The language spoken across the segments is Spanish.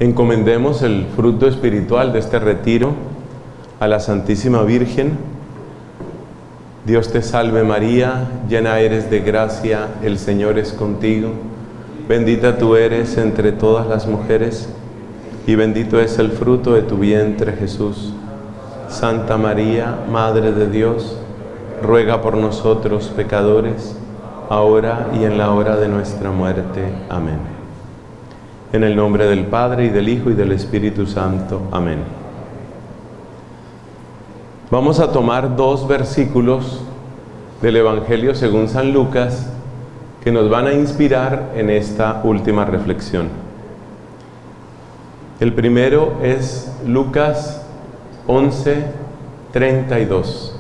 Encomendemos el fruto espiritual de este retiro a la Santísima Virgen. Dios te salve María, llena eres de gracia, el Señor es contigo. Bendita tú eres entre todas las mujeres, y bendito es el fruto de tu vientre, Jesús. Santa María, Madre de Dios, ruega por nosotros pecadores, ahora y en la hora de nuestra muerte. Amén. En el nombre del Padre, y del Hijo, y del Espíritu Santo. Amén. Vamos a tomar dos versículos del Evangelio según San Lucas que nos van a inspirar en esta última reflexión. El primero es Lucas 11:32.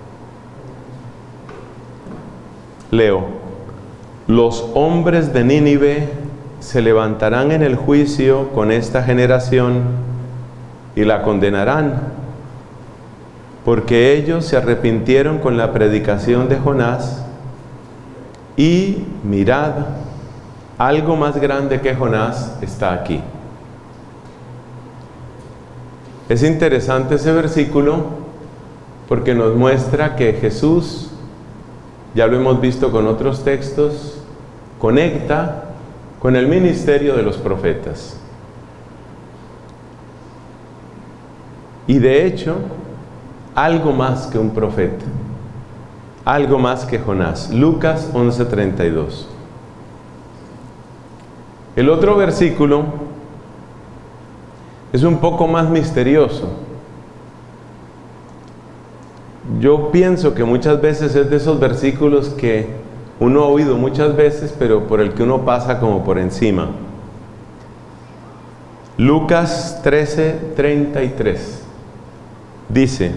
Leo: los hombres de Nínive se levantarán en el juicio con esta generación y la condenarán, porque ellos se arrepintieron con la predicación de Jonás, y mirad, algo más grande que Jonás está aquí. Es interesante ese versículo porque nos muestra que Jesús, ya lo hemos visto con otros textos, conecta con el ministerio de los profetas. Y de hecho, algo más que un profeta, algo más que Jonás. Lucas 11:32. El otro versículo es un poco más misterioso. Yo pienso que muchas veces es de esos versículos que uno ha oído muchas veces, pero por el que uno pasa como por encima. Lucas 13:33 dice,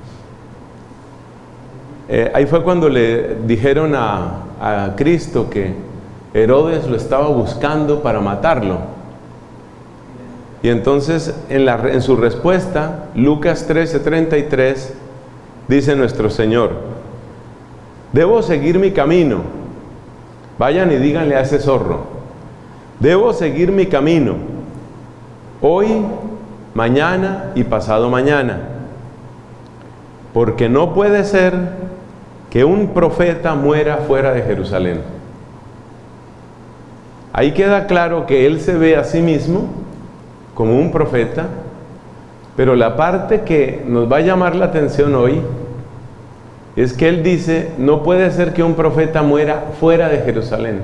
ahí fue cuando le dijeron a Cristo que Herodes lo estaba buscando para matarlo. Y entonces en su respuesta, Lucas 13:33, dice nuestro Señor: debo seguir mi camino. Vayan y díganle a ese zorro: debo seguir mi camino, hoy, mañana y pasado mañana, porque no puede ser que un profeta muera fuera de Jerusalén. Ahí queda claro que él se ve a sí mismo como un profeta, pero la parte que nos va a llamar la atención hoy es que él dice: no puede ser que un profeta muera fuera de Jerusalén.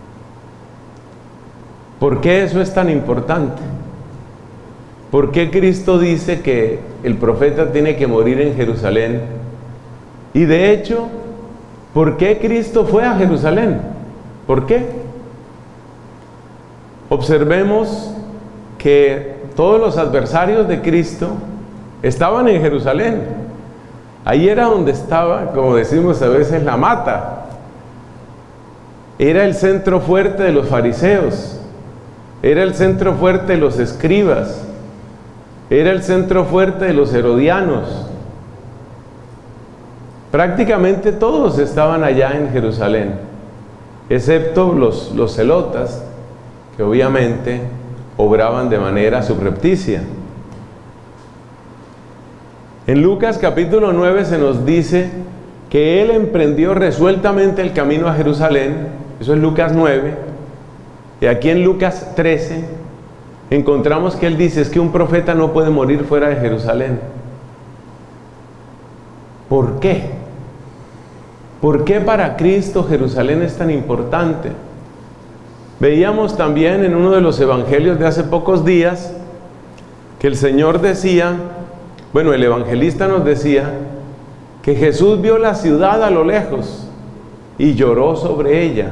¿Por qué eso es tan importante? ¿Por qué Cristo dice que el profeta tiene que morir en Jerusalén? Y de hecho, ¿por qué Cristo fue a Jerusalén? ¿Por qué? Observemos que todos los adversarios de Cristo estaban en Jerusalén. Ahí era donde estaba, como decimos a veces, la mata. Era el centro fuerte de los fariseos, era el centro fuerte de los escribas, era el centro fuerte de los herodianos. Prácticamente todos estaban allá en Jerusalén, excepto los celotas, que obviamente obraban de manera subrepticia. En Lucas capítulo 9 se nos dice que él emprendió resueltamente el camino a Jerusalén. Eso es Lucas 9. Y aquí en Lucas 13 encontramos que él dice: es que un profeta no puede morir fuera de Jerusalén. ¿Por qué? ¿Por qué para Cristo Jerusalén es tan importante? Veíamos también en uno de los evangelios de hace pocos días que el Señor decía, bueno, el evangelista nos decía que Jesús vio la ciudad a lo lejos y lloró sobre ella.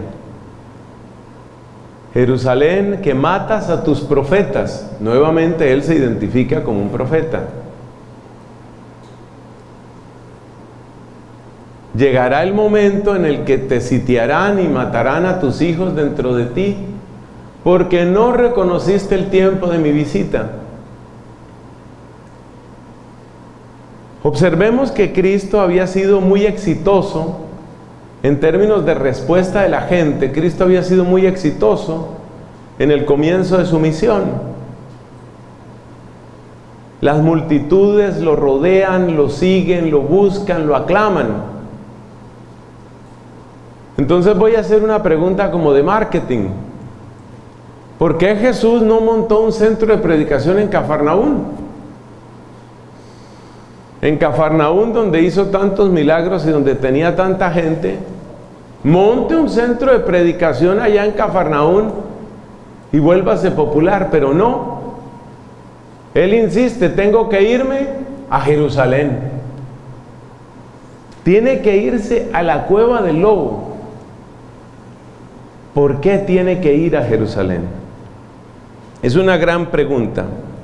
Jerusalén, que matas a tus profetas. Nuevamente él se identifica como un profeta. Llegará el momento en el que te sitiarán y matarán a tus hijos dentro de ti, porque no reconociste el tiempo de mi visita. Observemos que Cristo había sido muy exitoso en términos de respuesta de la gente. Cristo había sido muy exitoso en el comienzo de su misión. Las multitudes lo rodean, lo siguen, lo buscan, lo aclaman. Entonces voy a hacer una pregunta como de marketing. ¿Por qué Jesús no montó un centro de predicación en Cafarnaún? En Cafarnaún, donde hizo tantos milagros y donde tenía tanta gente, monte un centro de predicación allá en Cafarnaún y vuélvase popular, pero no. Él insiste, tengo que irme a Jerusalén. Tiene que irse a la cueva del lobo. ¿Por qué tiene que ir a Jerusalén? Es una gran pregunta.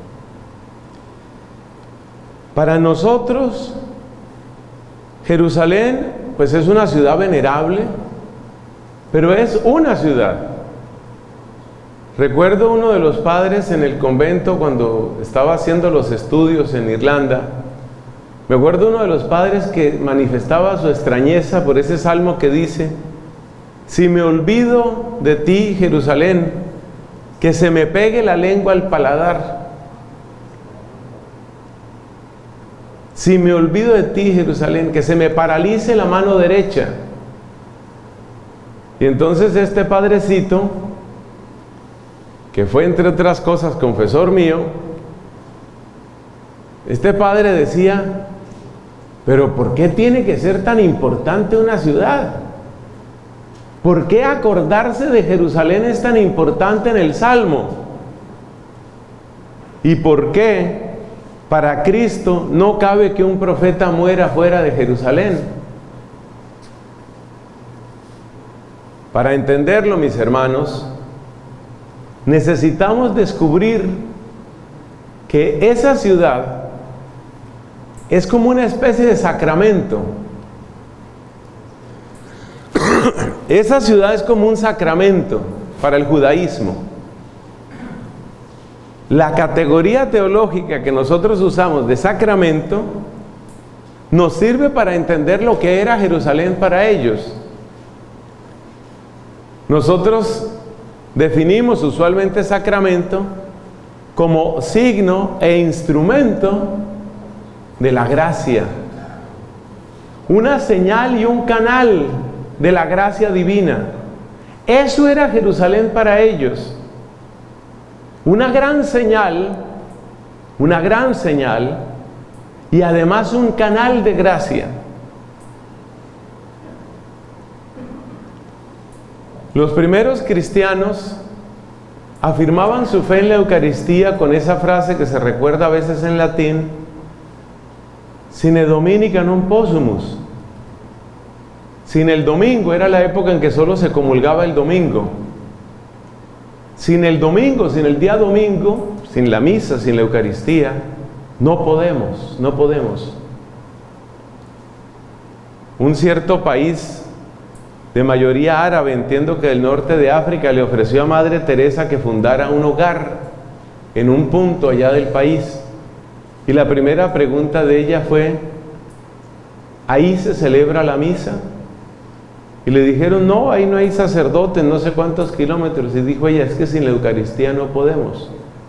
Para nosotros, Jerusalén, pues es una ciudad venerable, pero es una ciudad. Recuerdo uno de los padres en el convento cuando estaba haciendo los estudios en Irlanda. Me acuerdo uno de los padres que manifestaba su extrañeza por ese salmo que dice: si me olvido de ti, Jerusalén, que se me pegue la lengua al paladar. Si me olvido de ti, Jerusalén, que se me paralice la mano derecha. Y entonces este padrecito, que fue entre otras cosas confesor mío, este padre decía: pero ¿por qué tiene que ser tan importante una ciudad? ¿Por qué acordarse de Jerusalén es tan importante en el Salmo? ¿Y por qué para Cristo no cabe que un profeta muera fuera de Jerusalén? Para entenderlo, mis hermanos, necesitamos descubrir que esa ciudad es como una especie de sacramento. Esa ciudad es como un sacramento para el judaísmo. La categoría teológica que nosotros usamos de sacramento nos sirve para entender lo que era Jerusalén para ellos. Nosotros definimos usualmente sacramento como signo e instrumento de la gracia, una señal y un canal de la gracia divina. Eso era Jerusalén para ellos, una gran señal y además un canal de gracia. Los primeros cristianos afirmaban su fe en la Eucaristía con esa frase que se recuerda a veces en latín: sine dominica non possumus. Sin el domingo, era la época en que solo se comulgaba el domingo. Sin el domingo, sin el día domingo, sin la misa, sin la Eucaristía, no podemos. Un cierto país de mayoría árabe, entiendo que del norte de África, le ofreció a Madre Teresa que fundara un hogar en un punto allá del país. Y la primera pregunta de ella fue: ¿ahí se celebra la misa? Y le dijeron: no, ahí no hay sacerdotes, no sé cuántos kilómetros. Y dijo ella: es que sin la Eucaristía no podemos.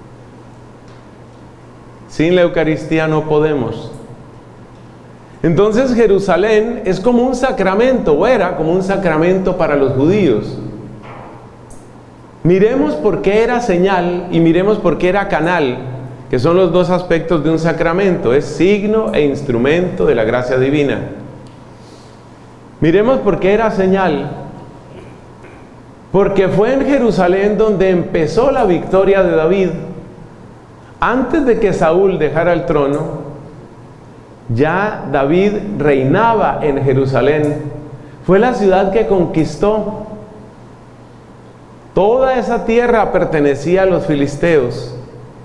Sin la Eucaristía no podemos. Entonces Jerusalén es como un sacramento, o era como un sacramento para los judíos. Miremos por qué era señal y miremos por qué era canal, que son los dos aspectos de un sacramento: es signo e instrumento de la gracia divina. Miremos por qué era señal. Porque fue en Jerusalén donde empezó la victoria de David. Antes de que Saúl dejara el trono, ya David reinaba en Jerusalén. Fue la ciudad que conquistó. Toda esa tierra pertenecía a los filisteos.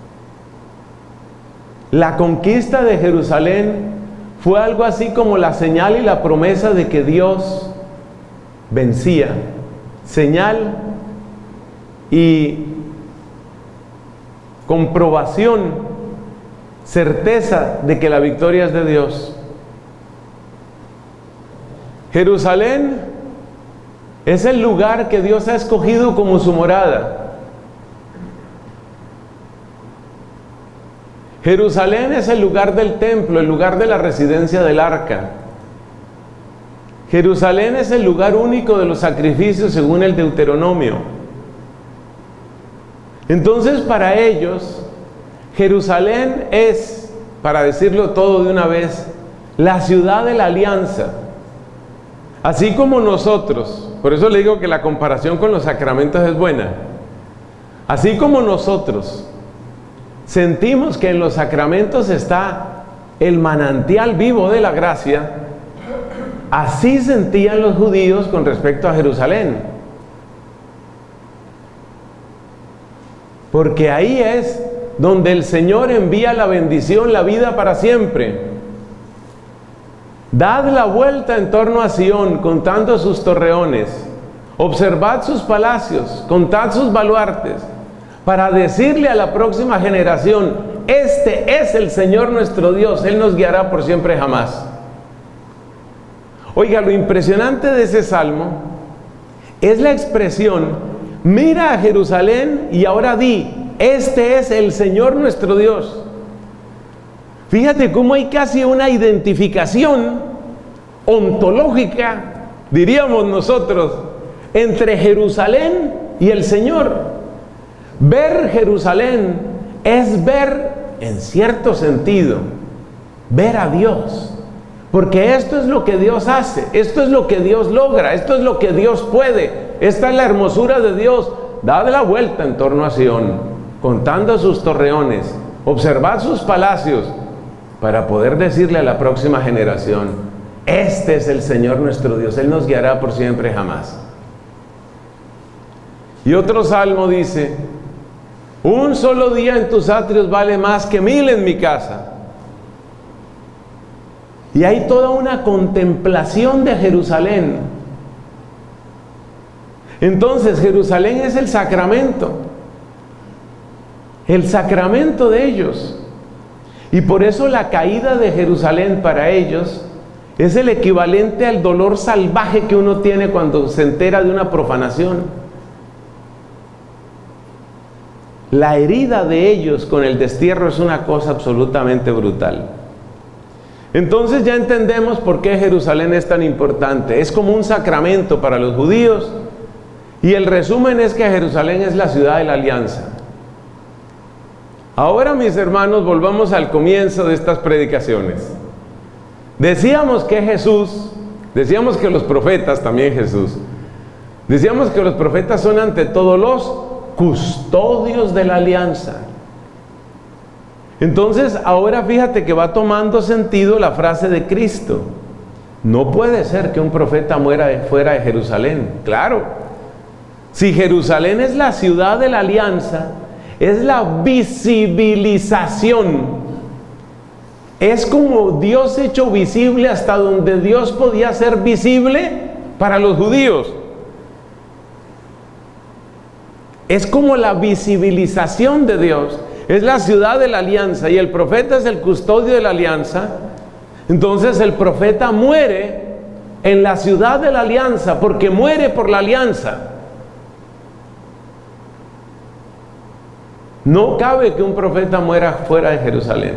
La conquista de Jerusalén fue algo así como la señal y la promesa de que Dios vencía. Señal y comprobación, certeza de que la victoria es de Dios. Jerusalén es el lugar que Dios ha escogido como su morada. Jerusalén es el lugar del templo, el lugar de la residencia del arca. Jerusalén es el lugar único de los sacrificios según el Deuteronomio. Entonces, para ellos, Jerusalén es, para decirlo todo de una vez, la ciudad de la alianza. Así como nosotros, por eso le digo que la comparación con los sacramentos es buena. Así como nosotros sentimos que en los sacramentos está el manantial vivo de la gracia, así sentían los judíos con respecto a Jerusalén. Porque ahí es donde el Señor envía la bendición, la vida para siempre. Dad la vuelta en torno a Sión, contando sus torreones. Observad sus palacios, contad sus baluartes, para decirle a la próxima generación: este es el Señor nuestro Dios, Él nos guiará por siempre jamás. Oiga, lo impresionante de ese salmo es la expresión: mira a Jerusalén y ahora di, este es el Señor nuestro Dios. Fíjate cómo hay casi una identificación ontológica, diríamos nosotros, entre Jerusalén y el Señor. Ver Jerusalén es ver, en cierto sentido, ver a Dios. Porque esto es lo que Dios hace, esto es lo que Dios logra, esto es lo que Dios puede. Esta es la hermosura de Dios. Dad la vuelta en torno a Sión, contando sus torreones, observad sus palacios, para poder decirle a la próxima generación: este es el Señor nuestro Dios, Él nos guiará por siempre jamás. Y otro salmo dice: un solo día en tus atrios vale más que 1000 en mi casa. Y hay toda una contemplación de Jerusalén. Entonces, Jerusalén es el sacramento de ellos. Y por eso la caída de Jerusalén para ellos es el equivalente al dolor salvaje que uno tiene cuando se entera de una profanación. La herida de ellos con el destierro es una cosa absolutamente brutal. Entonces ya entendemos por qué Jerusalén es tan importante. Es como un sacramento para los judíos. Y el resumen es que Jerusalén es la ciudad de la alianza. Ahora, mis hermanos, volvamos al comienzo de estas predicaciones. Decíamos que Jesús, decíamos que los profetas, también Jesús, decíamos que los profetas son ante todo los custodios de la alianza. Entonces, ahora fíjate que va tomando sentido la frase de Cristo: no puede ser que un profeta muera fuera de Jerusalén. Claro, si Jerusalén es la ciudad de la alianza, es la visibilización, es como Dios hecho visible hasta donde Dios podía ser visible para los judíos. Es como la visibilización de Dios. Es la ciudad de la alianza y el profeta es el custodio de la alianza. Entonces el profeta muere en la ciudad de la alianza porque muere por la alianza. No cabe que un profeta muera fuera de Jerusalén.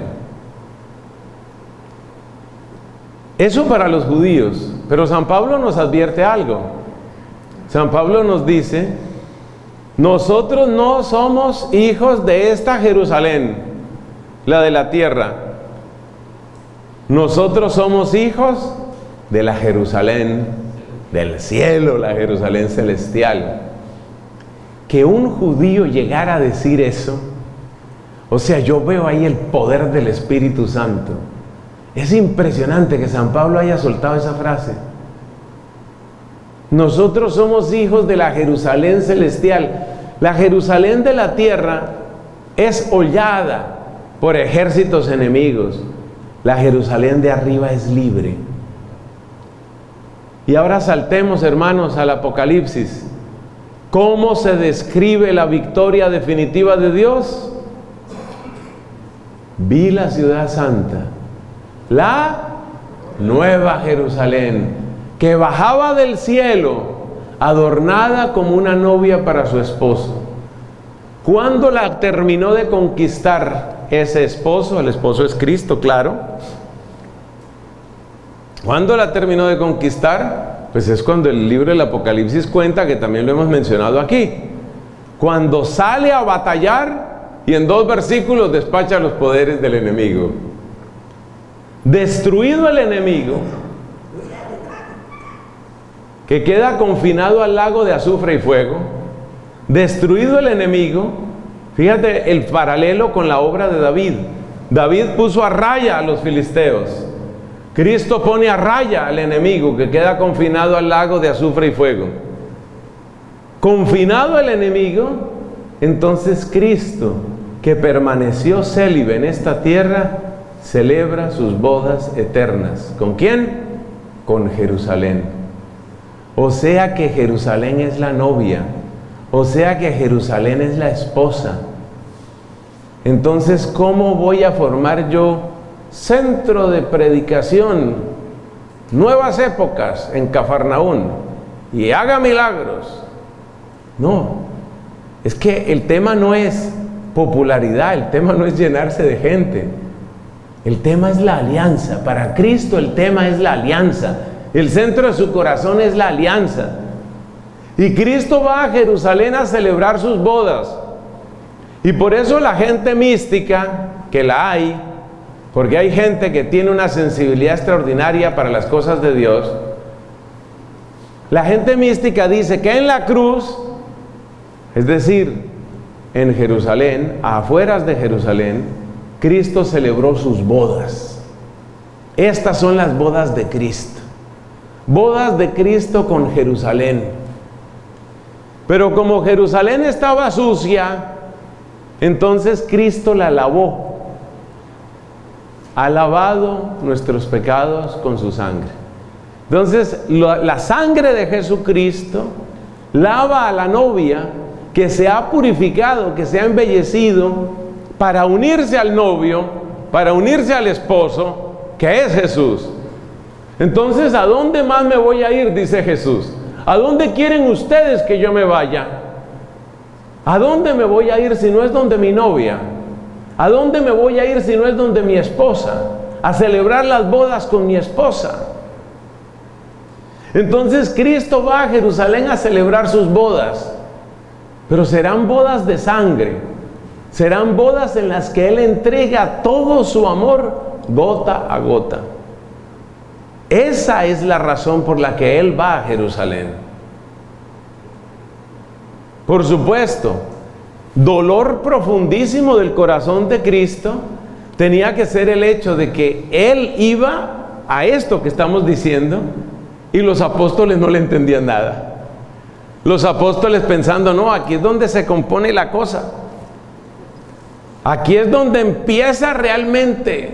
Eso para los judíos. Pero San Pablo nos advierte algo. San Pablo nos dice: nosotros no somos hijos de esta Jerusalén, la de la tierra. Nosotros somos hijos de la Jerusalén del cielo, la Jerusalén celestial. Que un judío llegara a decir eso, o sea, yo veo ahí el poder del Espíritu Santo. Es impresionante que San Pablo haya soltado esa frase. Nosotros somos hijos de la Jerusalén celestial. La Jerusalén de la tierra es hollada por ejércitos enemigos. La Jerusalén de arriba es libre. Y ahora saltemos, hermanos, al Apocalipsis. ¿Cómo se describe la victoria definitiva de Dios? Vi la ciudad santa, la nueva Jerusalén, que bajaba del cielo, adornada como una novia para su esposo. Cuando la terminó de conquistar ese esposo, el esposo es Cristo, claro. ¿Cuándo la terminó de conquistar? Pues es cuando el libro del Apocalipsis cuenta, que también lo hemos mencionado aquí, cuando sale a batallar y en 2 versículos despacha los poderes del enemigo. Destruido el enemigo, que queda confinado al lago de azufre y fuego, destruido el enemigo. Fíjate el paralelo con la obra de David. David puso a raya a los filisteos. Cristo pone a raya al enemigo que queda confinado al lago de azufre y fuego. Confinado el enemigo, entonces Cristo, que permaneció célibe en esta tierra, celebra sus bodas eternas. ¿Con quién? Con Jerusalén. O sea que Jerusalén es la novia. O sea que Jerusalén es la esposa. Entonces, ¿cómo voy a formar yo centro de predicación, nuevas épocas en Cafarnaún y haga milagros? No, es que el tema no es popularidad, el tema no es llenarse de gente, el tema es la alianza. Para Cristo el tema es la alianza, el centro de su corazón es la alianza. Y Cristo va a Jerusalén a celebrar sus bodas. Y por eso la gente mística, que la hay, porque hay gente que tiene una sensibilidad extraordinaria para las cosas de Dios, la gente mística dice que en la cruz, es decir, en Jerusalén, a afueras de Jerusalén, Cristo celebró sus bodas. Estas son las bodas de Cristo. Bodas de Cristo con Jerusalén. Pero como Jerusalén estaba sucia, entonces Cristo la lavó. Ha lavado nuestros pecados con su sangre. Entonces, la sangre de Jesucristo lava a la novia que se ha purificado, que se ha embellecido para unirse al novio, para unirse al esposo, que es Jesús. Entonces, ¿a dónde más me voy a ir?, dice Jesús. ¿A dónde quieren ustedes que yo me vaya? ¿A dónde me voy a ir si no es donde mi novia? ¿A dónde me voy a ir si no es donde mi esposa? A celebrar las bodas con mi esposa. Entonces Cristo va a Jerusalén a celebrar sus bodas, pero serán bodas de sangre, serán bodas en las que Él entrega todo su amor gota a gota. Esa es la razón por la que Él va a Jerusalén. Por supuesto, dolor profundísimo del corazón de Cristo tenía que ser el hecho de que Él iba a esto que estamos diciendo y los apóstoles no le entendían nada. Los apóstoles pensando, no, aquí es donde se compone la cosa. Aquí es donde empieza realmente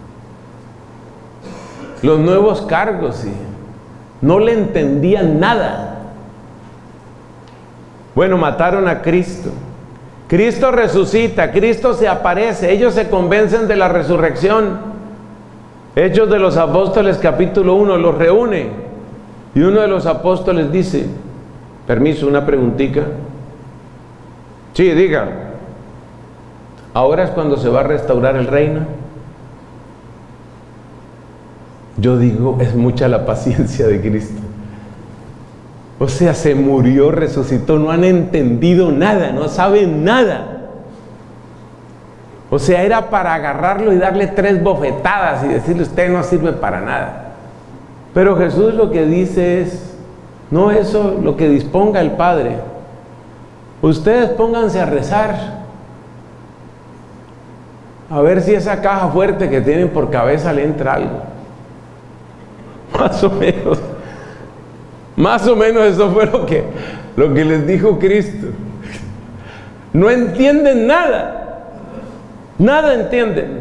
los nuevos cargos, y no le entendían nada. Bueno, mataron a Cristo. Cristo resucita, Cristo se aparece, ellos se convencen de la resurrección. Hechos de los Apóstoles capítulo 1 los reúne y uno de los apóstoles dice, permiso, una preguntita. Sí, diga. ¿Ahora es cuando se va a restaurar el reino? Yo digo, es mucha la paciencia de Cristo. O sea, se murió, resucitó, no han entendido nada, no saben nada. O sea, era para agarrarlo y darle 3 bofetadas y decirle, usted no sirve para nada. Pero Jesús lo que dice es, no, eso lo que disponga el Padre. Ustedes pónganse a rezar, a ver si esa caja fuerte que tienen por cabeza le entra algo. Más o menos eso fue lo que les dijo Cristo. No entienden nada, nada entienden.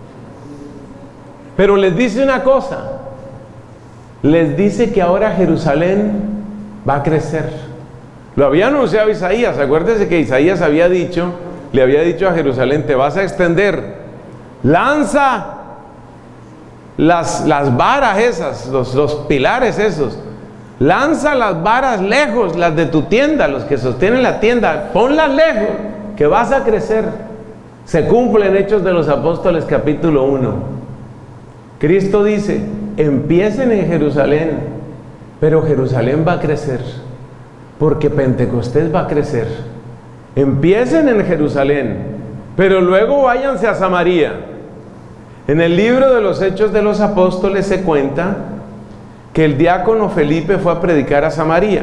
Pero les dice una cosa, les dice que ahora Jerusalén va a crecer. Lo había anunciado Isaías. Acuérdense que Isaías había dicho, le había dicho a Jerusalén, te vas a extender, lanza las varas esas, los pilares esos, lanza las varas lejos, las de tu tienda, los que sostienen la tienda, ponlas lejos, que vas a crecer. Se cumple en Hechos de los Apóstoles capítulo 1. Cristo dice, empiecen en Jerusalén, pero Jerusalén va a crecer, porque Pentecostés va a crecer. Empiecen en Jerusalén, pero luego váyanse a Samaria. En el libro de los Hechos de los Apóstoles se cuenta que el diácono Felipe fue a predicar a Samaria.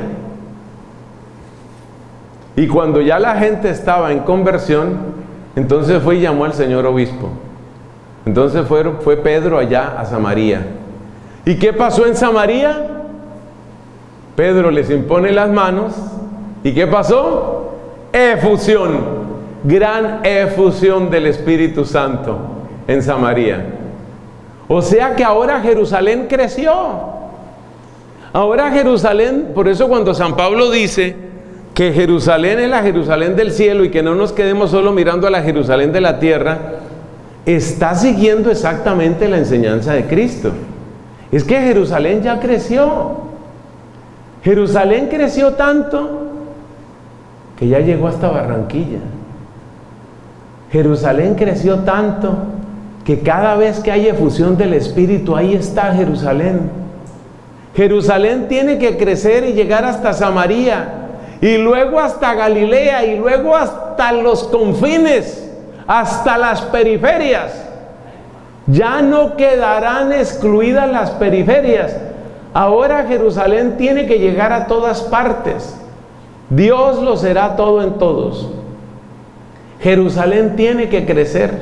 Y cuando ya la gente estaba en conversión, entonces fue y llamó al señor obispo. Entonces fue Pedro allá a Samaria. ¿Y qué pasó en Samaria? Pedro les impone las manos. ¿Y qué pasó? Efusión, gran efusión del Espíritu Santo en Samaria. O sea que ahora Jerusalén creció. Ahora Jerusalén, por eso cuando San Pablo dice que Jerusalén es la Jerusalén del cielo y que no nos quedemos solo mirando a la Jerusalén de la tierra, está siguiendo exactamente la enseñanza de Cristo. Es que Jerusalén ya creció. Jerusalén creció tanto que ya llegó hasta Barranquilla. Jerusalén creció tanto que cada vez que hay efusión del Espíritu, ahí está Jerusalén. Jerusalén tiene que crecer y llegar hasta Samaria, y luego hasta Galilea, y luego hasta los confines, hasta las periferias. Ya no quedarán excluidas las periferias. Ahora Jerusalén tiene que llegar a todas partes. Dios lo será todo en todos. Jerusalén tiene que crecer.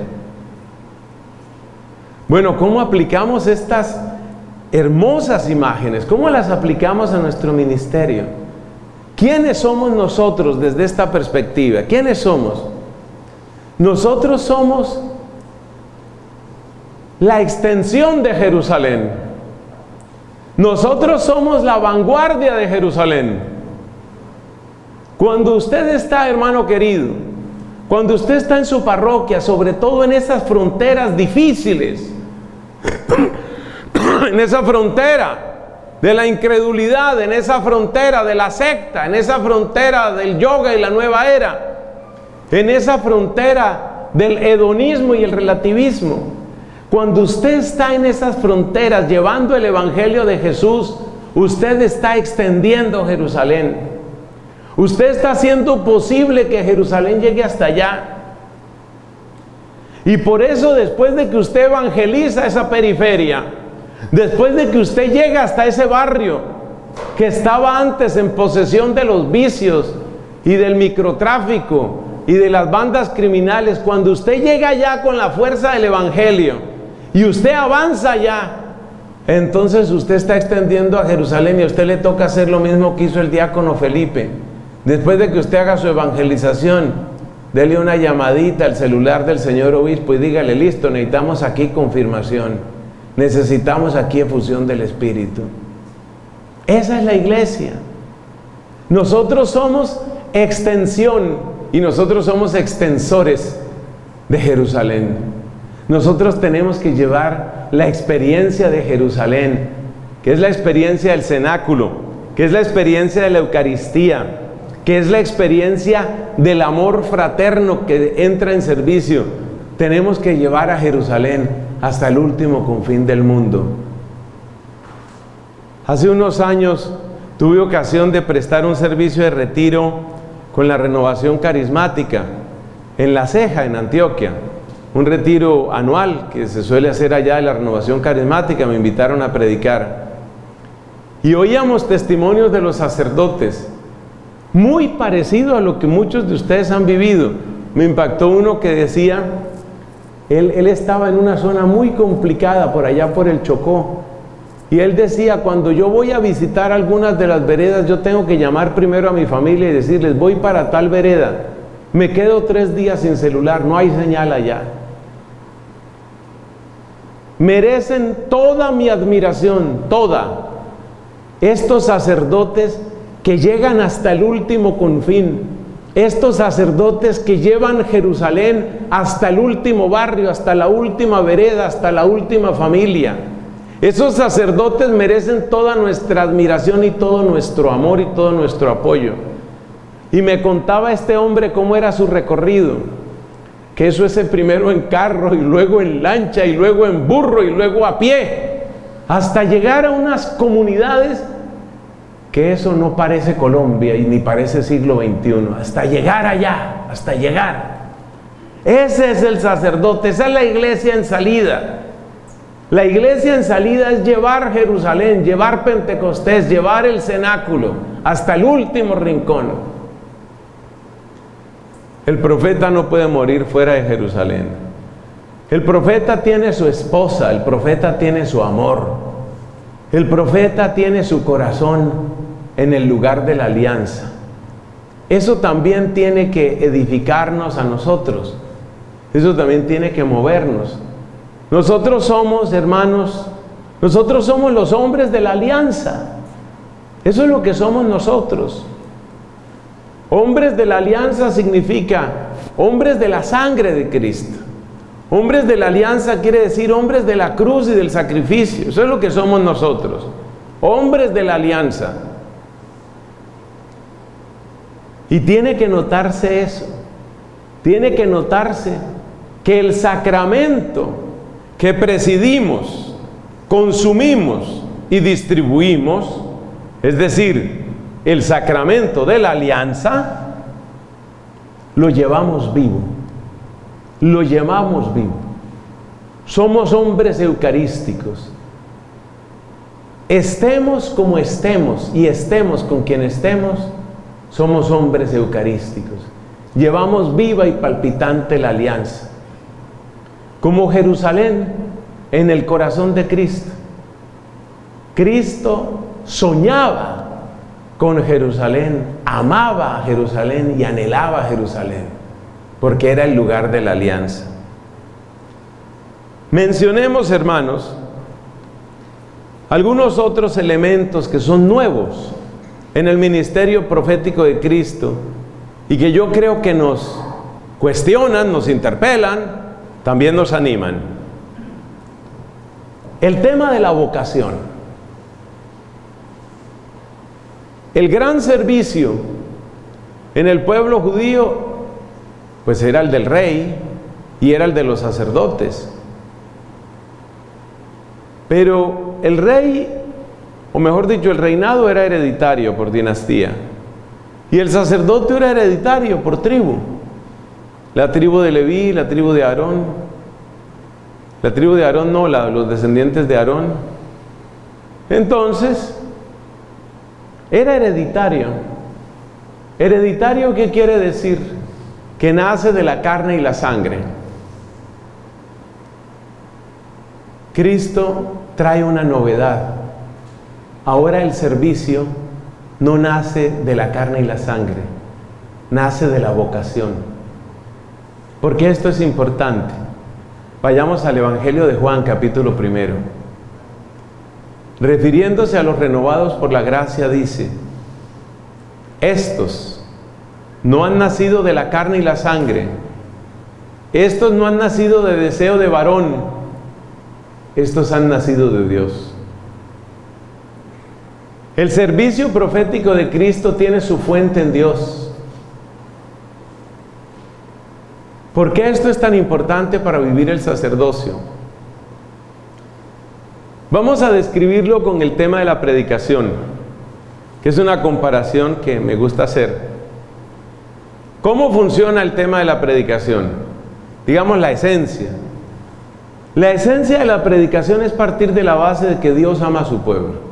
Bueno, ¿cómo aplicamos estas hermosas imágenes? ¿Cómo las aplicamos a nuestro ministerio? ¿Quiénes somos nosotros desde esta perspectiva? ¿Quiénes somos? Nosotros somos la extensión de Jerusalén. Nosotros somos la vanguardia de Jerusalén. Cuando usted está, hermano querido, cuando usted está en su parroquia, sobre todo en esas fronteras difíciles, en esa frontera de la incredulidad, en esa frontera de la secta, en esa frontera del yoga y la nueva era, en esa frontera del hedonismo y el relativismo, cuando usted está en esas fronteras llevando el Evangelio de Jesús, usted está extendiendo Jerusalén. Usted está haciendo posible que Jerusalén llegue hasta allá. Y por eso, después de que usted evangeliza esa periferia, después de que usted llega hasta ese barrio que estaba antes en posesión de los vicios y del microtráfico y de las bandas criminales, cuando usted llega allá con la fuerza del Evangelio y usted avanza allá, entonces usted está extendiendo a Jerusalén, y a usted le toca hacer lo mismo que hizo el diácono Felipe. Después de que usted haga su evangelización, dele una llamadita al celular del señor obispo y dígale: listo, necesitamos aquí confirmación, necesitamos aquí efusión del Espíritu. Esa es la iglesia. Nosotros somos extensión y nosotros somos extensores de Jerusalén. Nosotros tenemos que llevar la experiencia de Jerusalén, que es la experiencia del cenáculo, que es la experiencia de la Eucaristía, que es la experiencia del amor fraterno que entra en servicio. Tenemos que llevar a Jerusalén hasta el último confín del mundo. Hace unos años tuve ocasión de prestar un servicio de retiro con la Renovación Carismática en La Ceja, en Antioquia. Un retiro anual que se suele hacer allá de la Renovación Carismática. Me invitaron a predicar y oíamos testimonios de los sacerdotes, muy parecido a lo que muchos de ustedes han vivido. Me impactó uno que decía, él estaba en una zona muy complicada por allá por el Chocó, y él decía: cuando yo voy a visitar algunas de las veredas, yo tengo que llamar primero a mi familia y decirles: voy para tal vereda, me quedo 3 días sin celular, no hay señal allá. Merecen toda mi admiración, toda, estos sacerdotes que llegan hasta el último confín, estos sacerdotes que llevan Jerusalén hasta el último barrio, hasta la última vereda, hasta la última familia. Esos sacerdotes merecen toda nuestra admiración y todo nuestro amor y todo nuestro apoyo. Y me contaba este hombre cómo era su recorrido, que eso es el primero en carro, y luego en lancha, y luego en burro, y luego a pie, hasta llegar a unas comunidades que eso no parece Colombia y ni parece siglo XXI, hasta llegar allá, hasta llegar. Ese es el sacerdote, esa es la iglesia en salida. La iglesia en salida es llevar Jerusalén, llevar Pentecostés, llevar el cenáculo hasta el último rincón. El profeta no puede morir fuera de Jerusalén. El profeta tiene su esposa, el profeta tiene su amor, el profeta tiene su corazón en el lugar de la alianza. Eso también tiene que edificarnos a nosotros. Eso también tiene que movernos. Nosotros somos, hermanos, nosotros somos los hombres de la alianza. Eso es lo que somos nosotros. Hombres de la alianza significa hombres de la sangre de Cristo. Hombres de la alianza quiere decir hombres de la cruz y del sacrificio. Eso es lo que somos nosotros. Hombres de la alianza. Y tiene que notarse eso. Tiene que notarse que el sacramento que presidimos, consumimos y distribuimos, es decir, el sacramento de la alianza, lo llevamos vivo. Lo llevamos vivo. Somos hombres eucarísticos. Estemos como estemos y estemos con quien estemos, somos hombres eucarísticos. Llevamos viva y palpitante la alianza. Como Jerusalén en el corazón de Cristo. Cristo soñaba con Jerusalén, amaba a Jerusalén y anhelaba a Jerusalén, porque era el lugar de la alianza. Mencionemos, hermanos, algunos otros elementos que son nuevos en el ministerio profético de Cristo y que yo creo que nos cuestionan, nos interpelan, también nos animan. El tema de la vocación. El gran servicio en el pueblo judío, pues era el del rey y era el de los sacerdotes. Pero el rey, o mejor dicho, el reinado era hereditario por dinastía. Y el sacerdote era hereditario por tribu. La tribu de Leví, la tribu de Aarón. La tribu de Aarón no, los descendientes de Aarón. Entonces, era hereditario. ¿Hereditario qué quiere decir? Que nace de la carne y la sangre. Cristo trae una novedad. Ahora el servicio no nace de la carne y la sangre, nace de la vocación. Porque esto es importante. Vayamos al Evangelio de Juan, capítulo 1. Refiriéndose a los renovados por la gracia, dice: estos no han nacido de la carne y la sangre, estos no han nacido de deseo de varón, estos han nacido de Dios. El servicio profético de Cristo tiene su fuente en Dios. ¿Por qué esto es tan importante para vivir el sacerdocio? Vamos a describirlo con el tema de la predicación, que es una comparación que me gusta hacer. ¿Cómo funciona el tema de la predicación? Digamos la esencia. La esencia de la predicación es partir de la base de que Dios ama a su pueblo.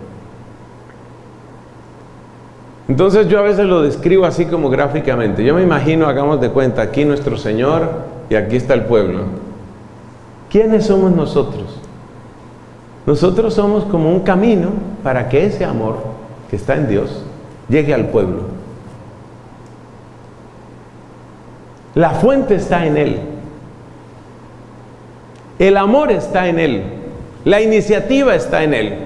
Entonces yo a veces lo describo así como gráficamente. Yo me imagino, hagamos de cuenta, aquí nuestro Señor y aquí está el pueblo. ¿Quiénes somos nosotros? Nosotros somos como un camino para que ese amor que está en Dios llegue al pueblo. La fuente está en Él. El amor está en Él. La iniciativa está en Él.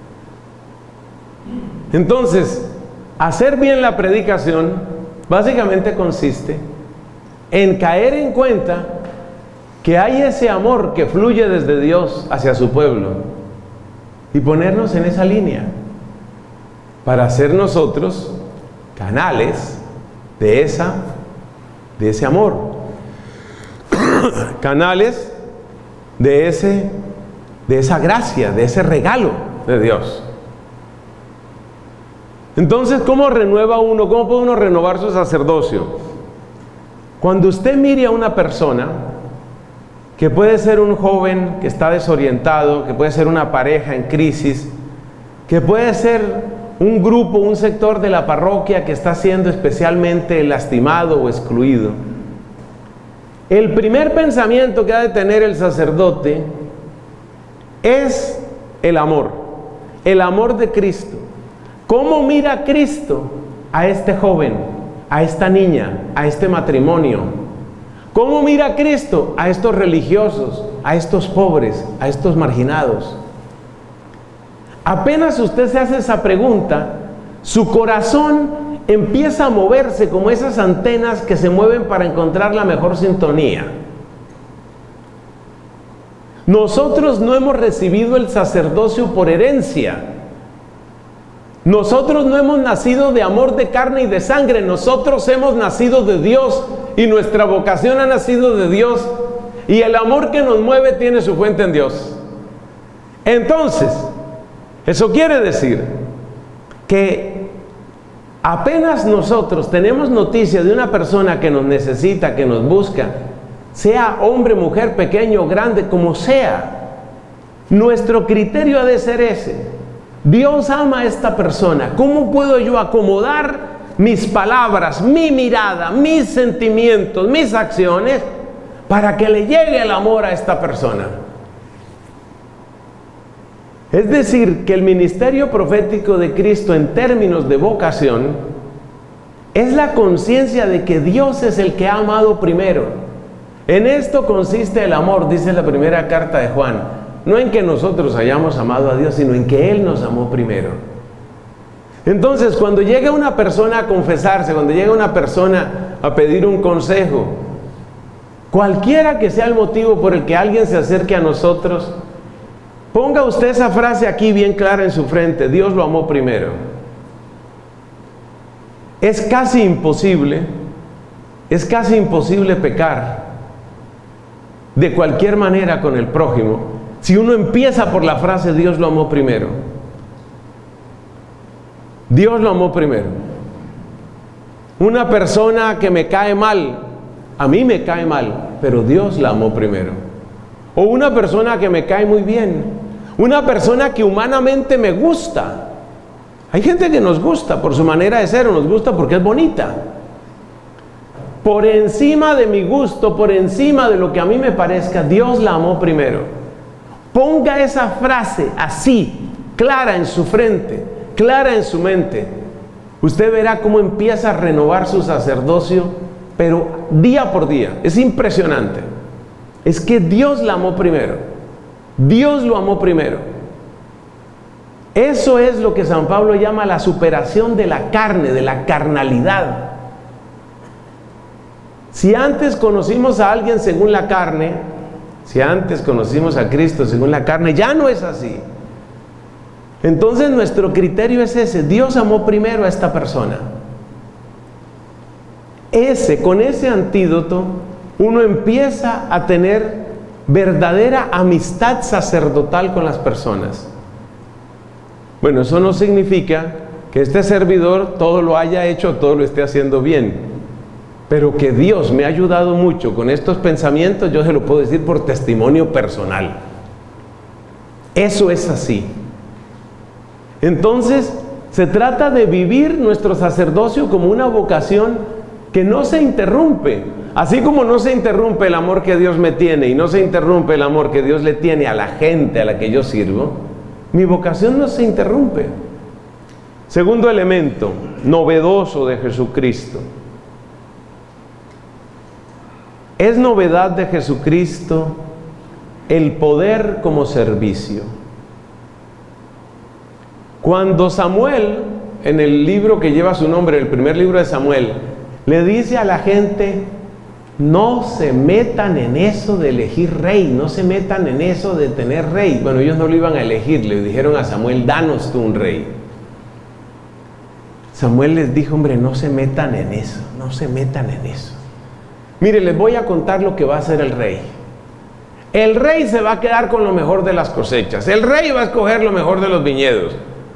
Entonces, hacer bien la predicación básicamente consiste en caer en cuenta que hay ese amor que fluye desde Dios hacia su pueblo y ponernos en esa línea para ser nosotros canales de ese amor. canales de esa gracia, de ese regalo de Dios. Entonces, ¿cómo renueva uno? ¿Cómo puede uno renovar su sacerdocio? Cuando usted mire a una persona, que puede ser un joven que está desorientado, que puede ser una pareja en crisis, que puede ser un grupo, un sector de la parroquia que está siendo especialmente lastimado o excluido, el primer pensamiento que ha de tener el sacerdote es el amor de Cristo. ¿Cómo mira Cristo a este joven, a esta niña, a este matrimonio? ¿Cómo mira Cristo a estos religiosos, a estos pobres, a estos marginados? Apenas usted se hace esa pregunta, su corazón empieza a moverse como esas antenas que se mueven para encontrar la mejor sintonía. Nosotros no hemos recibido el sacerdocio por herencia. Nosotros no hemos nacido de amor de carne y de sangre. Nosotros hemos nacido de Dios y nuestra vocación ha nacido de Dios. Y el amor que nos mueve tiene su fuente en Dios. Entonces, eso quiere decir que apenas nosotros tenemos noticia de una persona que nos necesita, que nos busca, sea hombre, mujer, pequeño, grande, como sea, nuestro criterio ha de ser ese. Dios ama a esta persona. ¿Cómo puedo yo acomodar mis palabras, mi mirada, mis sentimientos, mis acciones para que le llegue el amor a esta persona? Es decir, que el ministerio profético de Cristo en términos de vocación es la conciencia de que Dios es el que ha amado primero. En esto consiste el amor, dice la primera carta de Juan. No en que nosotros hayamos amado a Dios, sino en que Él nos amó primero. Entonces, cuando llega una persona a confesarse, cuando llega una persona a pedir un consejo, cualquiera que sea el motivo por el que alguien se acerque a nosotros, ponga usted esa frase aquí bien clara en su frente: Dios lo amó primero. Es casi imposible pecar de cualquier manera con el prójimo si uno empieza por la frase Dios lo amó primero. Dios lo amó primero. Una persona que me cae mal, a mí me cae mal, pero Dios la amó primero. O una persona que me cae muy bien, una persona que humanamente me gusta. Hay gente que nos gusta por su manera de ser, o nos gusta porque es bonita. Por encima de mi gusto, por encima de lo que a mí me parezca, Dios la amó primero. Ponga esa frase así, clara en su frente, clara en su mente. Usted verá cómo empieza a renovar su sacerdocio, pero día por día. Es impresionante. Es que Dios la amó primero. Dios lo amó primero. Eso es lo que San Pablo llama la superación de la carne, de la carnalidad. Si antes conocimos a alguien según la carne, si antes conocimos a Cristo según la carne, ya no es así. Entonces nuestro criterio es ese: Dios amó primero a esta persona. Con ese antídoto, uno empieza a tener verdadera amistad sacerdotal con las personas. Bueno, eso no significa que este servidor todo lo haya hecho, todo lo esté haciendo bien. Pero que Dios me ha ayudado mucho con estos pensamientos, yo se lo puedo decir por testimonio personal. Eso es así. Entonces, se trata de vivir nuestro sacerdocio como una vocación que no se interrumpe. Así como no se interrumpe el amor que Dios me tiene y no se interrumpe el amor que Dios le tiene a la gente a la que yo sirvo, mi vocación no se interrumpe. Segundo elemento novedoso de Jesucristo. Es novedad de Jesucristo el poder como servicio. Cuando Samuel, en el libro que lleva su nombre, el primer libro de Samuel, le dice a la gente: no se metan en eso de elegir rey, no se metan en eso de tener rey. Bueno, ellos no lo iban a elegir, le dijeron a Samuel: danos tú un rey. Samuel les dijo: hombre, no se metan en eso, no se metan en eso. Mire, les voy a contar lo que va a hacer el rey. El rey se va a quedar con lo mejor de las cosechas. El rey va a escoger lo mejor de los viñedos.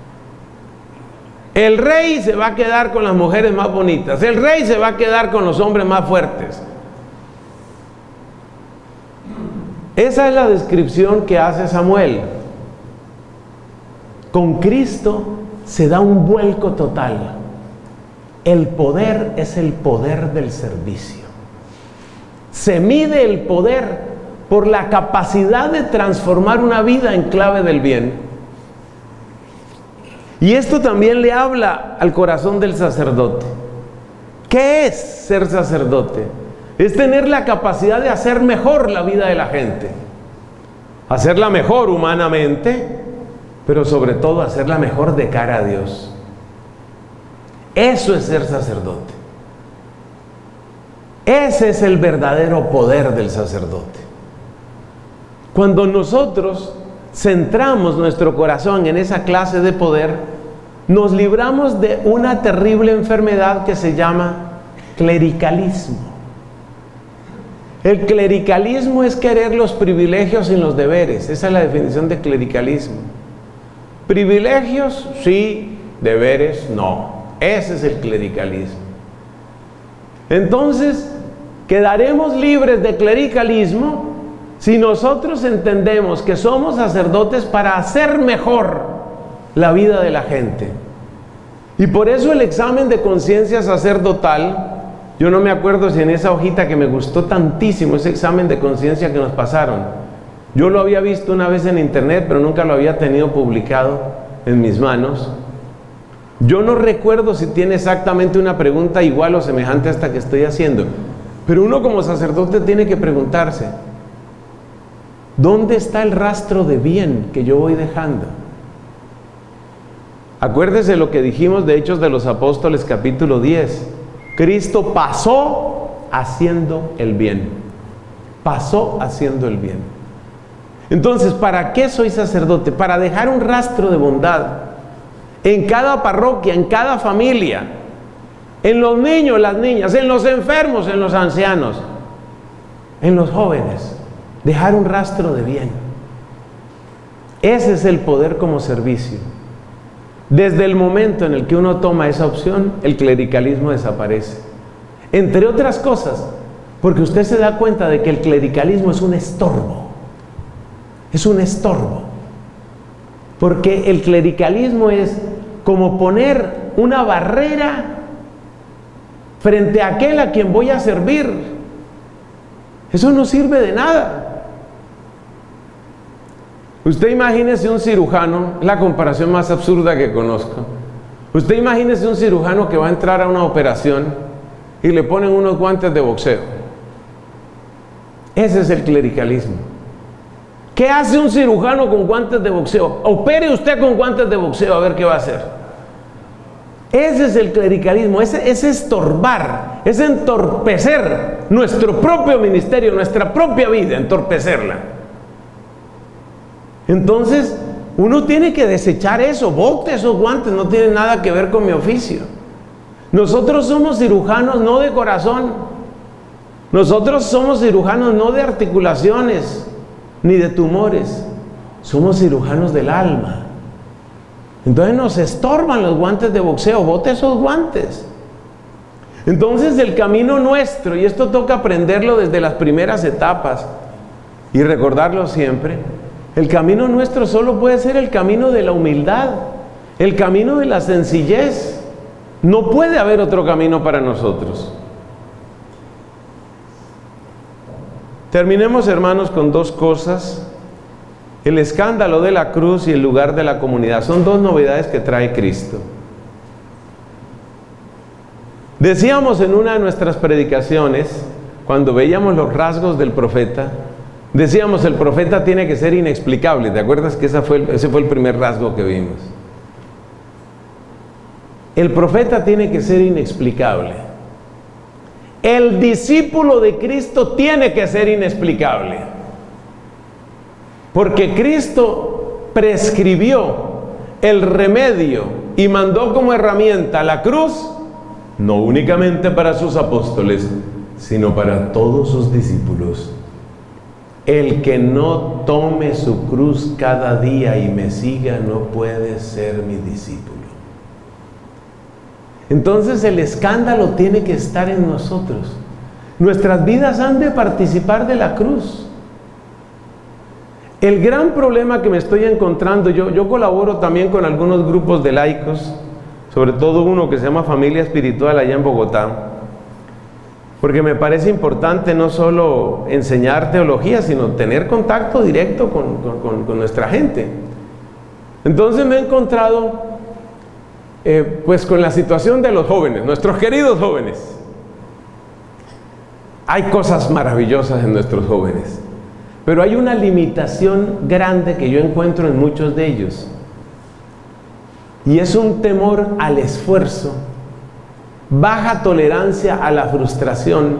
El rey se va a quedar con las mujeres más bonitas. El rey se va a quedar con los hombres más fuertes. Esa es la descripción que hace Samuel. Con Cristo se da un vuelco total. El poder es el poder del servicio. Se mide el poder por la capacidad de transformar una vida en clave del bien. Y esto también le habla al corazón del sacerdote. ¿Qué es ser sacerdote? Es tener la capacidad de hacer mejor la vida de la gente. Hacerla mejor humanamente, pero sobre todo hacerla mejor de cara a Dios. Eso es ser sacerdote. Ese es el verdadero poder del sacerdote. Cuando nosotros centramos nuestro corazón en esa clase de poder, nos libramos de una terrible enfermedad que se llama clericalismo. El clericalismo es querer los privilegios sin los deberes. Esa es la definición de clericalismo. Privilegios, sí; deberes, no. Ese es el clericalismo. Entonces, quedaremos libres de clericalismo si nosotros entendemos que somos sacerdotes para hacer mejor la vida de la gente. Y por eso el examen de conciencia sacerdotal, yo no me acuerdo si en esa hojita que me gustó tantísimo, ese examen de conciencia que nos pasaron, yo lo había visto una vez en internet, pero nunca lo había tenido publicado en mis manos. Yo no recuerdo si tiene exactamente una pregunta igual o semejante a esta que estoy haciendo, pero uno como sacerdote tiene que preguntarse: ¿dónde está el rastro de bien que yo voy dejando? Acuérdese lo que dijimos de Hechos de los Apóstoles capítulo 10. Cristo pasó haciendo el bien. Pasó haciendo el bien. Entonces, ¿para qué soy sacerdote? Para dejar un rastro de bondad en cada parroquia, en cada familia, en los niños, las niñas, en los enfermos, en los ancianos, en los jóvenes. Dejar un rastro de bien. Ese es el poder como servicio. Desde el momento en el que uno toma esa opción, el clericalismo desaparece. Entre otras cosas, porque usted se da cuenta de que el clericalismo es un estorbo. Es un estorbo. Porque el clericalismo es como poner una barrera frente a aquel a quien voy a servir. Eso no sirve de nada. Usted imagínese un cirujano, la comparación más absurda que conozco. Usted imagínese un cirujano que va a entrar a una operación y le ponen unos guantes de boxeo. Ese es el clericalismo. ¿Qué hace un cirujano con guantes de boxeo? Opere usted con guantes de boxeo a ver qué va a hacer. Ese es el clericalismo, es estorbar, es entorpecer nuestro propio ministerio, nuestra propia vida, entorpecerla. Entonces, uno tiene que desechar eso. Bote esos guantes, no tienen nada que ver con mi oficio. Nosotros somos cirujanos no de corazón. Nosotros somos cirujanos no de articulaciones ni de tumores. Somos cirujanos del alma. Entonces nos estorban los guantes de boxeo. Bote esos guantes. Entonces el camino nuestro, y esto toca aprenderlo desde las primeras etapas y recordarlo siempre, el camino nuestro solo puede ser el camino de la humildad, el camino de la sencillez. No puede haber otro camino para nosotros. Terminemos, hermanos, con dos cosas: el escándalo de la cruz y el lugar de la comunidad. Son dos novedades que trae Cristo. Decíamos en una de nuestras predicaciones, cuando veíamos los rasgos del profeta, decíamos: el profeta tiene que ser inexplicable. ¿Te acuerdas que ese fue el primer rasgo que vimos? El profeta tiene que ser inexplicable. El discípulo de Cristo tiene que ser inexplicable. Porque Cristo prescribió el remedio y mandó como herramienta la cruz, no únicamente para sus apóstoles, sino para todos sus discípulos. El que no tome su cruz cada día y me siga no puede ser mi discípulo. Entonces el escándalo tiene que estar en nosotros. Nuestras vidas han de participar de la cruz. El gran problema que me estoy encontrando, yo colaboro también con algunos grupos de laicos, sobre todo uno que se llama Familia Espiritual allá en Bogotá, porque me parece importante no solo enseñar teología, sino tener contacto directo con nuestra gente. Entonces me he encontrado pues con la situación de los jóvenes, nuestros queridos jóvenes. Hay cosas maravillosas en nuestros jóvenes, pero hay una limitación grande que yo encuentro en muchos de ellos, y es un temor al esfuerzo, baja tolerancia a la frustración,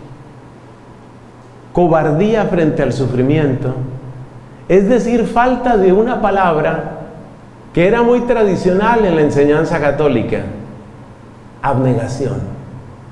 cobardía frente al sufrimiento, es decir, falta de una palabra que era muy tradicional en la enseñanza católica: abnegación.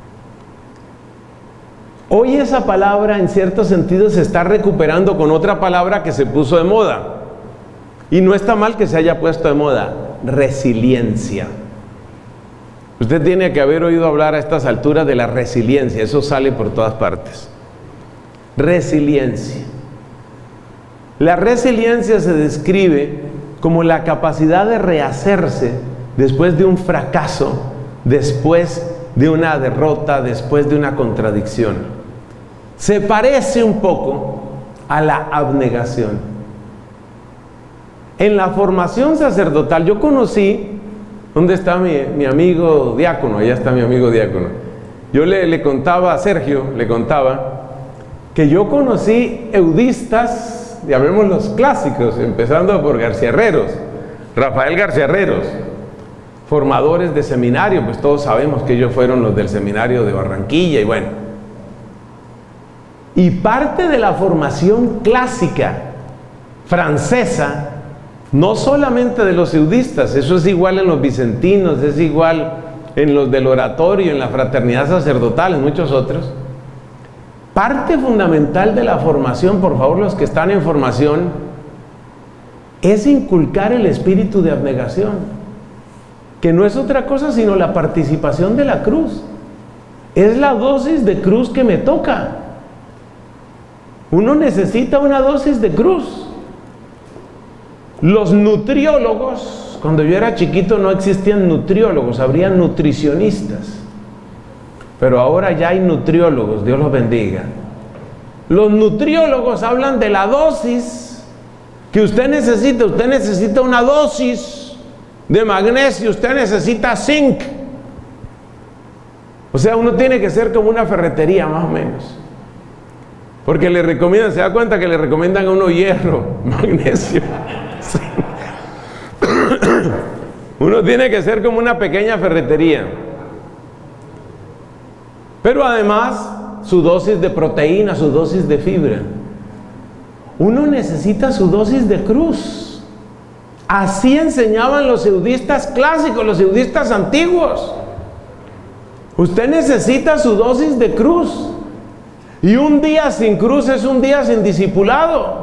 Hoy esa palabra en cierto sentido se está recuperando con otra palabra que se puso de moda, y no está mal que se haya puesto de moda: resiliencia. Usted tiene que haber oído hablar a estas alturas de la resiliencia, eso sale por todas partes. Resiliencia. La resiliencia se describe como la capacidad de rehacerse después de un fracaso, después de una derrota, después de una contradicción. Se parece un poco a la abnegación. En la formación sacerdotal yo conocí, ¿dónde está mi amigo diácono? Allá está mi amigo diácono. Yo le contaba a Sergio, le contaba que yo conocí eudistas, llamemos los clásicos, empezando por García Herreros, Rafael García Herreros, formadores de seminario, pues todos sabemos que ellos fueron los del seminario de Barranquilla, y bueno. Y parte de la formación clásica francesa, no solamente de los eudistas, eso es igual en los vicentinos, es igual en los del oratorio, en la fraternidad sacerdotal, en muchos otros. Parte fundamental de la formación, por favor, los que están en formación, es inculcar el espíritu de abnegación, que no es otra cosa sino la participación de la cruz. Es la dosis de cruz que me toca. Uno necesita una dosis de cruz. Los nutriólogos, cuando yo era chiquito no existían nutriólogos, habría nutricionistas. Pero ahora ya hay nutriólogos, Dios los bendiga. Los nutriólogos hablan de la dosis que usted necesita una dosis de magnesio, usted necesita zinc. O sea, uno tiene que ser como una ferretería más o menos. Porque le recomiendan, se da cuenta que le recomiendan a uno hierro, magnesio. Uno tiene que ser como una pequeña ferretería. Pero además, su dosis de proteína, su dosis de fibra. Uno necesita su dosis de cruz. Así enseñaban los eudistas clásicos, los eudistas antiguos. Usted necesita su dosis de cruz. Y un día sin cruz es un día sin discipulado.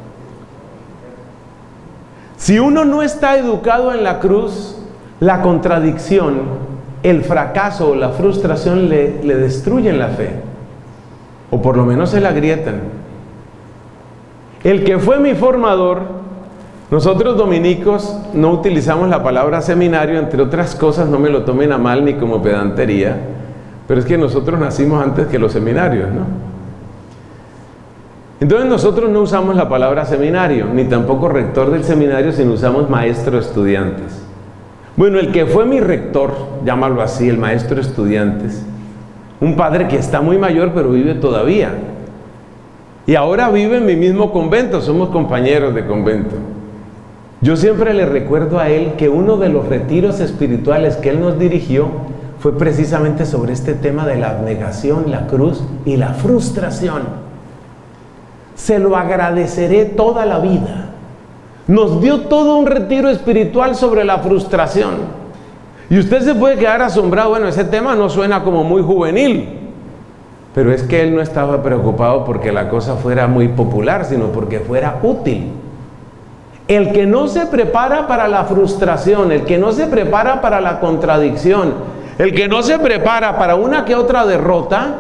Si uno no está educado en la cruz, la contradicción, el fracaso o la frustración le destruyen la fe, o por lo menos se la agrietan. El que fue mi formador, nosotros dominicos no utilizamos la palabra seminario, entre otras cosas, no me lo tomen a mal ni como pedantería, pero es que nosotros nacimos antes que los seminarios, ¿no? Entonces nosotros no usamos la palabra seminario, ni tampoco rector del seminario, sino usamos maestro estudiantes. Bueno, el que fue mi rector, llámalo así, el maestro estudiantes, un padre que está muy mayor pero vive todavía, y ahora vive en mi mismo convento, somos compañeros de convento. Yo siempre le recuerdo a él que uno de los retiros espirituales que él nos dirigió fue precisamente sobre este tema de la abnegación, la cruz y la frustración. Se lo agradeceré toda la vida. Nos dio todo un retiro espiritual sobre la frustración. Y usted se puede quedar asombrado, bueno, ese tema no suena como muy juvenil. Pero es que él no estaba preocupado porque la cosa fuera muy popular, sino porque fuera útil. El que no se prepara para la frustración, el que no se prepara para la contradicción, el que no se prepara para una que otra derrota,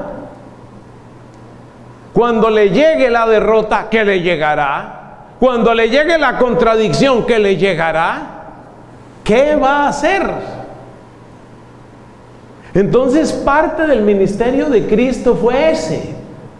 cuando le llegue la derrota, ¿qué le llegará? Cuando le llegue la contradicción, ¿qué le llegará? ¿Qué va a hacer? Entonces, parte del ministerio de Cristo fue ese.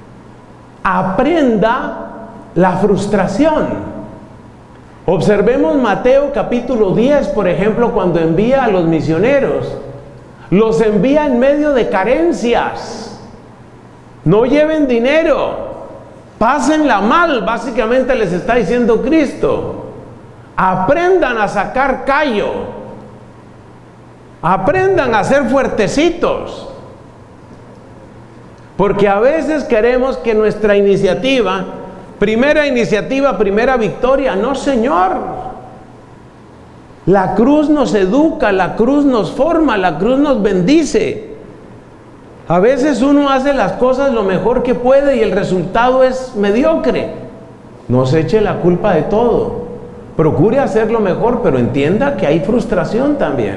Aprenda la frustración. Observemos Mateo capítulo 10, por ejemplo, cuando envía a los misioneros. Los envía en medio de carencias. No lleven dinero, pásenla mal, básicamente les está diciendo Cristo. Aprendan a sacar callo, aprendan a ser fuertecitos, porque a veces queremos que nuestra iniciativa, primera victoria. No, Señor. La cruz nos educa, la cruz nos forma, la cruz nos bendice. A veces uno hace las cosas lo mejor que puede y el resultado es mediocre. No se eche la culpa de todo. Procure hacerlo mejor, pero entienda que hay frustración también.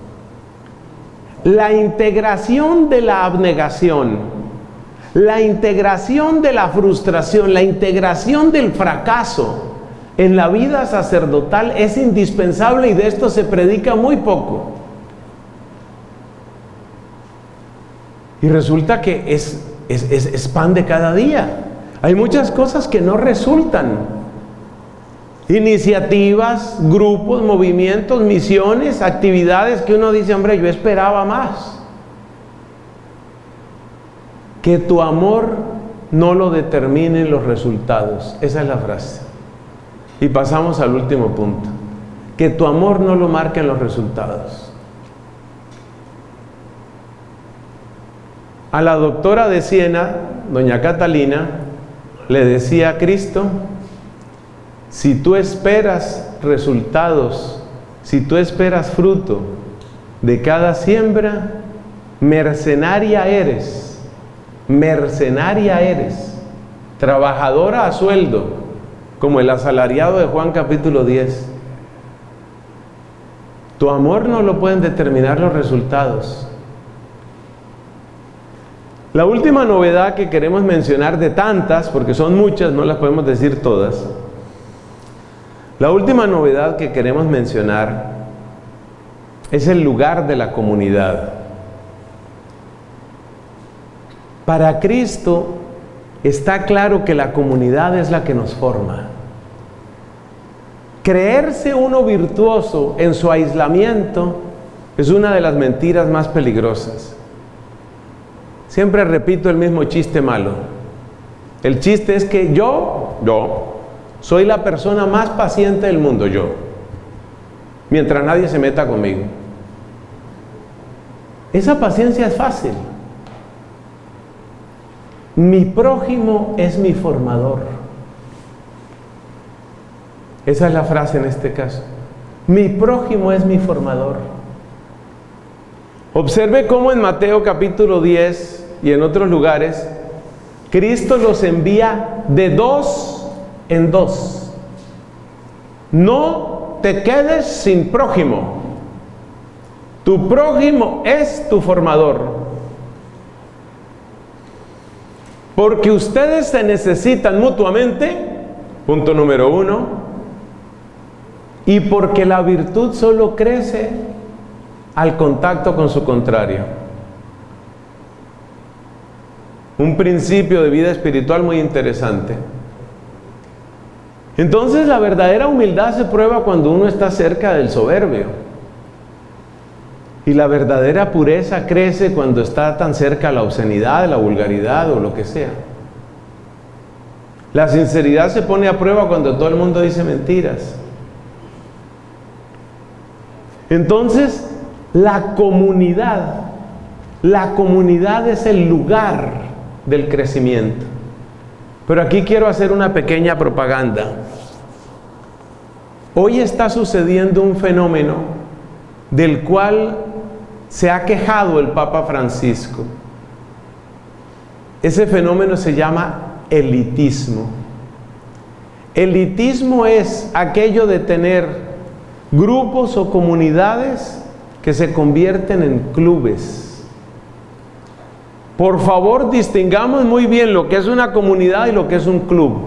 La integración de la abnegación, la integración de la frustración, la integración del fracaso en la vida sacerdotal es indispensable, y de esto se predica muy poco. Y resulta que es pan de cada día. Hay muchas cosas que no resultan. Iniciativas, grupos, movimientos, misiones, actividades que uno dice, hombre, yo esperaba más. Que tu amor no lo determinen los resultados. Esa es la frase. Y pasamos al último punto. Que tu amor no lo marquen los resultados. A la doctora de Siena, doña Catalina, le decía a Cristo: si tú esperas resultados, si tú esperas fruto de cada siembra, mercenaria eres, trabajadora a sueldo, como el asalariado de Juan capítulo 10. Tu amor no lo pueden determinar los resultados. La última novedad que queremos mencionar, de tantas, porque son muchas, no las podemos decir todas. La última novedad que queremos mencionar es el lugar de la comunidad. Para Cristo está claro que la comunidad es la que nos forma. Creerse uno virtuoso en su aislamiento es una de las mentiras más peligrosas. Siempre repito el mismo chiste malo. El chiste es que yo soy la persona más paciente del mundo, yo, mientras nadie se meta conmigo. Esa paciencia es fácil. Mi prójimo es mi formador. Esa es la frase en este caso. Mi prójimo es mi formador. Observe cómo en Mateo capítulo 10 y en otros lugares, Cristo los envía de 2 en 2. No te quedes sin prójimo. Tu prójimo es tu formador. Porque ustedes se necesitan mutuamente, punto número 1, y porque la virtud solo crece al contacto con su contrario. Un principio de vida espiritual muy interesante. Entonces, la verdadera humildad se prueba cuando uno está cerca del soberbio. Y la verdadera pureza crece cuando está tan cerca la obscenidad, la vulgaridad o lo que sea. La sinceridad se pone a prueba cuando todo el mundo dice mentiras. Entonces, la comunidad es el lugar del crecimiento. Pero aquí quiero hacer una pequeña propaganda. Hoy está sucediendo un fenómeno del cual se ha quejado el Papa Francisco. Ese fenómeno se llama elitismo. Elitismo es aquello de tener grupos o comunidades que se convierten en clubes. Por favor, distingamos muy bien lo que es una comunidad y lo que es un club.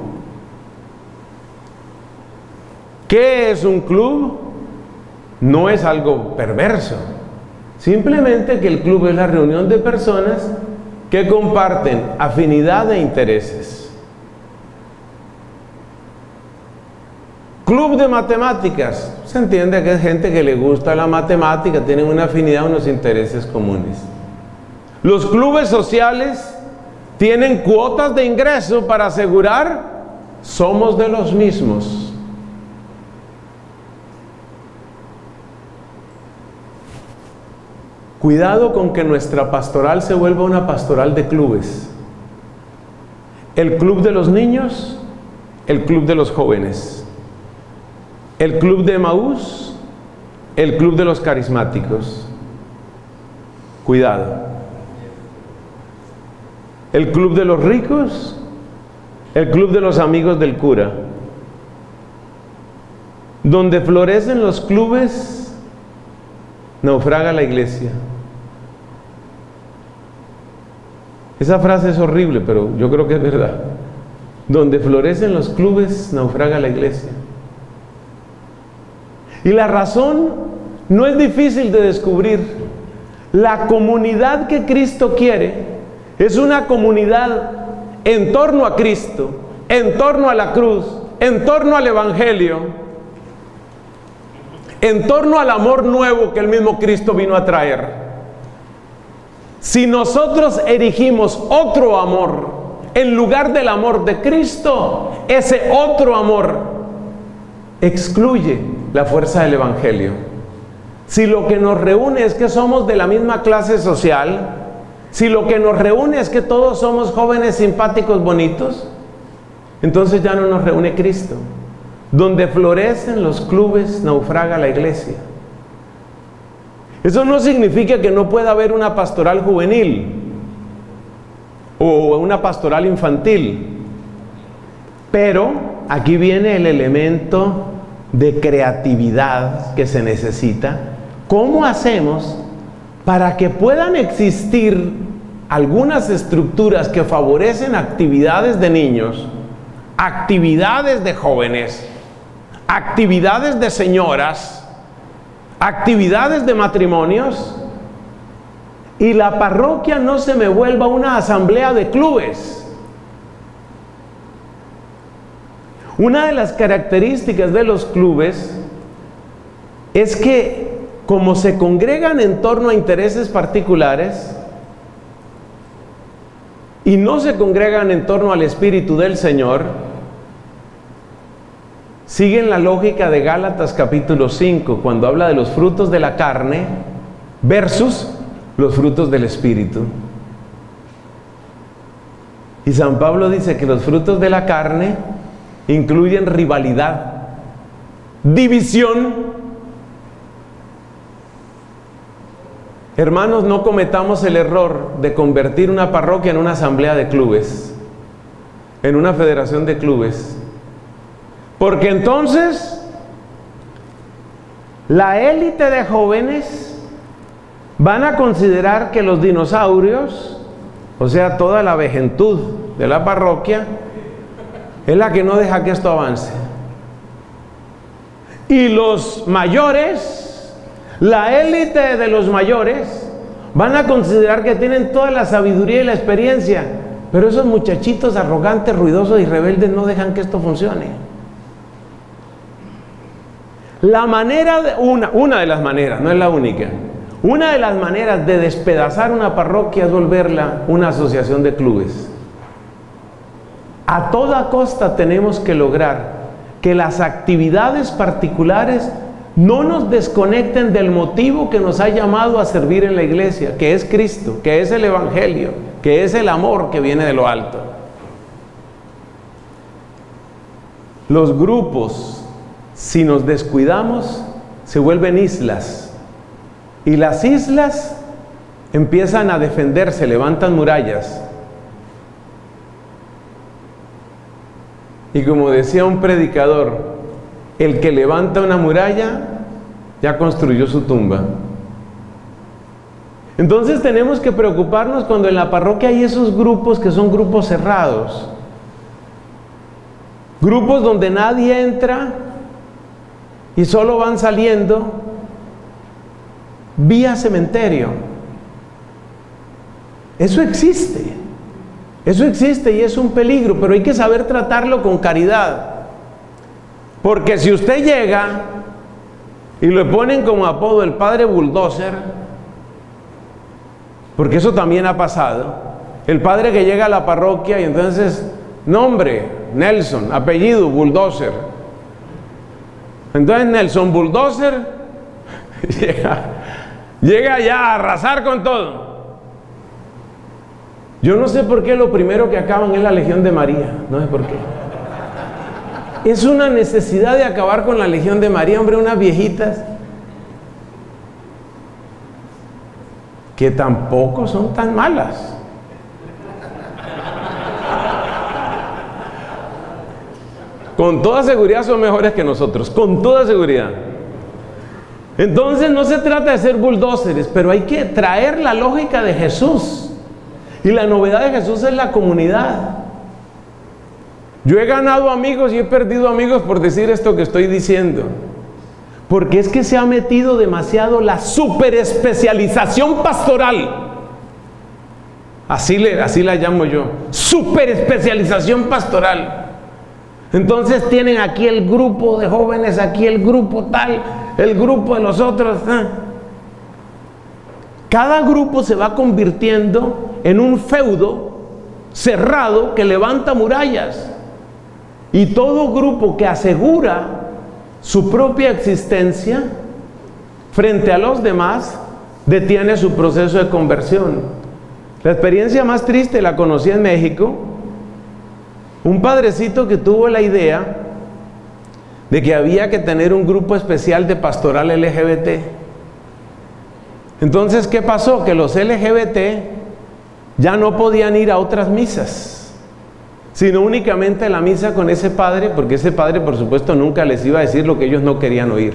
¿Qué es un club? No es algo perverso. Simplemente que el club es la reunión de personas que comparten afinidad de intereses. Club de matemáticas. Se entiende que es gente que le gusta la matemática, tienen una afinidad, unos intereses comunes. Los clubes sociales tienen cuotas de ingreso para asegurar somos de los mismos. Cuidado con que nuestra pastoral se vuelva una pastoral de clubes. El club de los niños, el club de los jóvenes, el club de Emaús, el club de los carismáticos. Cuidado. El club de los ricos, el club de los amigos del cura. Donde florecen los clubes, naufraga la iglesia. Esa frase es horrible, pero yo creo que es verdad. Donde florecen los clubes, naufraga la iglesia. Y la razón no es difícil de descubrir. La comunidad que Cristo quiere es una comunidad en torno a Cristo, en torno a la cruz, en torno al Evangelio, en torno al amor nuevo que el mismo Cristo vino a traer. Si nosotros erigimos otro amor en lugar del amor de Cristo, ese otro amor excluye la fuerza del Evangelio. Si lo que nos reúne es que somos de la misma clase social, si lo que nos reúne es que todos somos jóvenes simpáticos, bonitos, entonces ya no nos reúne Cristo. Donde florecen los clubes, naufraga la iglesia. Eso no significa que no pueda haber una pastoral juvenil o una pastoral infantil, pero aquí viene el elemento de creatividad que se necesita. ¿Cómo hacemos para que puedan existir algunas estructuras que favorecen actividades de niños, actividades de jóvenes, actividades de señoras, actividades de matrimonios, y la parroquia no se me vuelva una asamblea de clubes? Una de las características de los clubes es que, como se congregan en torno a intereses particulares y no se congregan en torno al Espíritu del Señor, siguen la lógica de Gálatas capítulo 5, cuando habla de los frutos de la carne versus los frutos del Espíritu. Y San Pablo dice que los frutos de la carne incluyen rivalidad, división. Hermanos, no cometamos el error de convertir una parroquia en una asamblea de clubes, en una federación de clubes. Porque entonces la élite de jóvenes van a considerar que los dinosaurios, o sea, toda la vejentud de la parroquia, es la que no deja que esto avance. Y los mayores, la élite de los mayores, van a considerar que tienen toda la sabiduría y la experiencia, pero esos muchachitos arrogantes, ruidosos y rebeldes no dejan que esto funcione. La manera, una de las maneras, no es la única, una de las maneras de despedazar una parroquia es volverla una asociación de clubes. A toda costa tenemos que lograr que las actividades particulares no nos desconecten del motivo que nos ha llamado a servir en la iglesia, que es Cristo, que es el Evangelio, que es el amor que viene de lo alto. Los grupos, si nos descuidamos, se vuelven islas, y las islas empiezan a defenderse, levantan murallas. Y como decía un predicador, el que levanta una muralla ya construyó su tumba. Entonces tenemos que preocuparnos cuando en la parroquia hay esos grupos que son grupos cerrados. Grupos donde nadie entra y solo van saliendo vía cementerio. Eso existe y es un peligro, pero hay que saber tratarlo con caridad. Porque si usted llega y le ponen como apodo el padre bulldozer, porque eso también ha pasado, el padre que llega a la parroquia y entonces, nombre, Nelson, apellido, bulldozer. Entonces Nelson Bulldozer llega ya a arrasar con todo. Yo no sé por qué lo primero que acaban es la Legión de María, no sé por qué. Es una necesidad de acabar con la Legión de María, hombre, unas viejitas que tampoco son tan malas. Con toda seguridad son mejores que nosotros, con toda seguridad. Entonces no se trata de ser bulldozers, pero hay que traer la lógica de Jesús. Y la novedad de Jesús es la comunidad. Yo he ganado amigos y he perdido amigos por decir esto que estoy diciendo. Porque es que se ha metido demasiado la superespecialización pastoral. Así la llamo yo. Superespecialización pastoral. Entonces tienen aquí el grupo de jóvenes, aquí el grupo tal, el grupo de los otros. Cada grupo se va convirtiendo en un feudo cerrado que levanta murallas. Y todo grupo que asegura su propia existencia frente a los demás detiene su proceso de conversión. La experiencia más triste la conocí en México. Un padrecito que tuvo la idea de que había que tener un grupo especial de pastoral LGBT. Entonces, ¿qué pasó? Que los LGBT ya no podían ir a otras misas, sino únicamente a la misa con ese padre, porque ese padre, por supuesto, nunca les iba a decir lo que ellos no querían oír.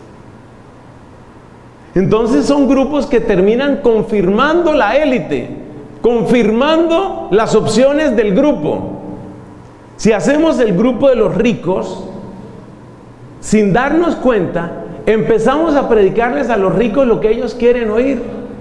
Entonces son grupos que terminan confirmando la élite, confirmando las opciones del grupo. Si hacemos el grupo de los ricos, sin darnos cuenta, empezamos a predicarles a los ricos lo que ellos quieren oír.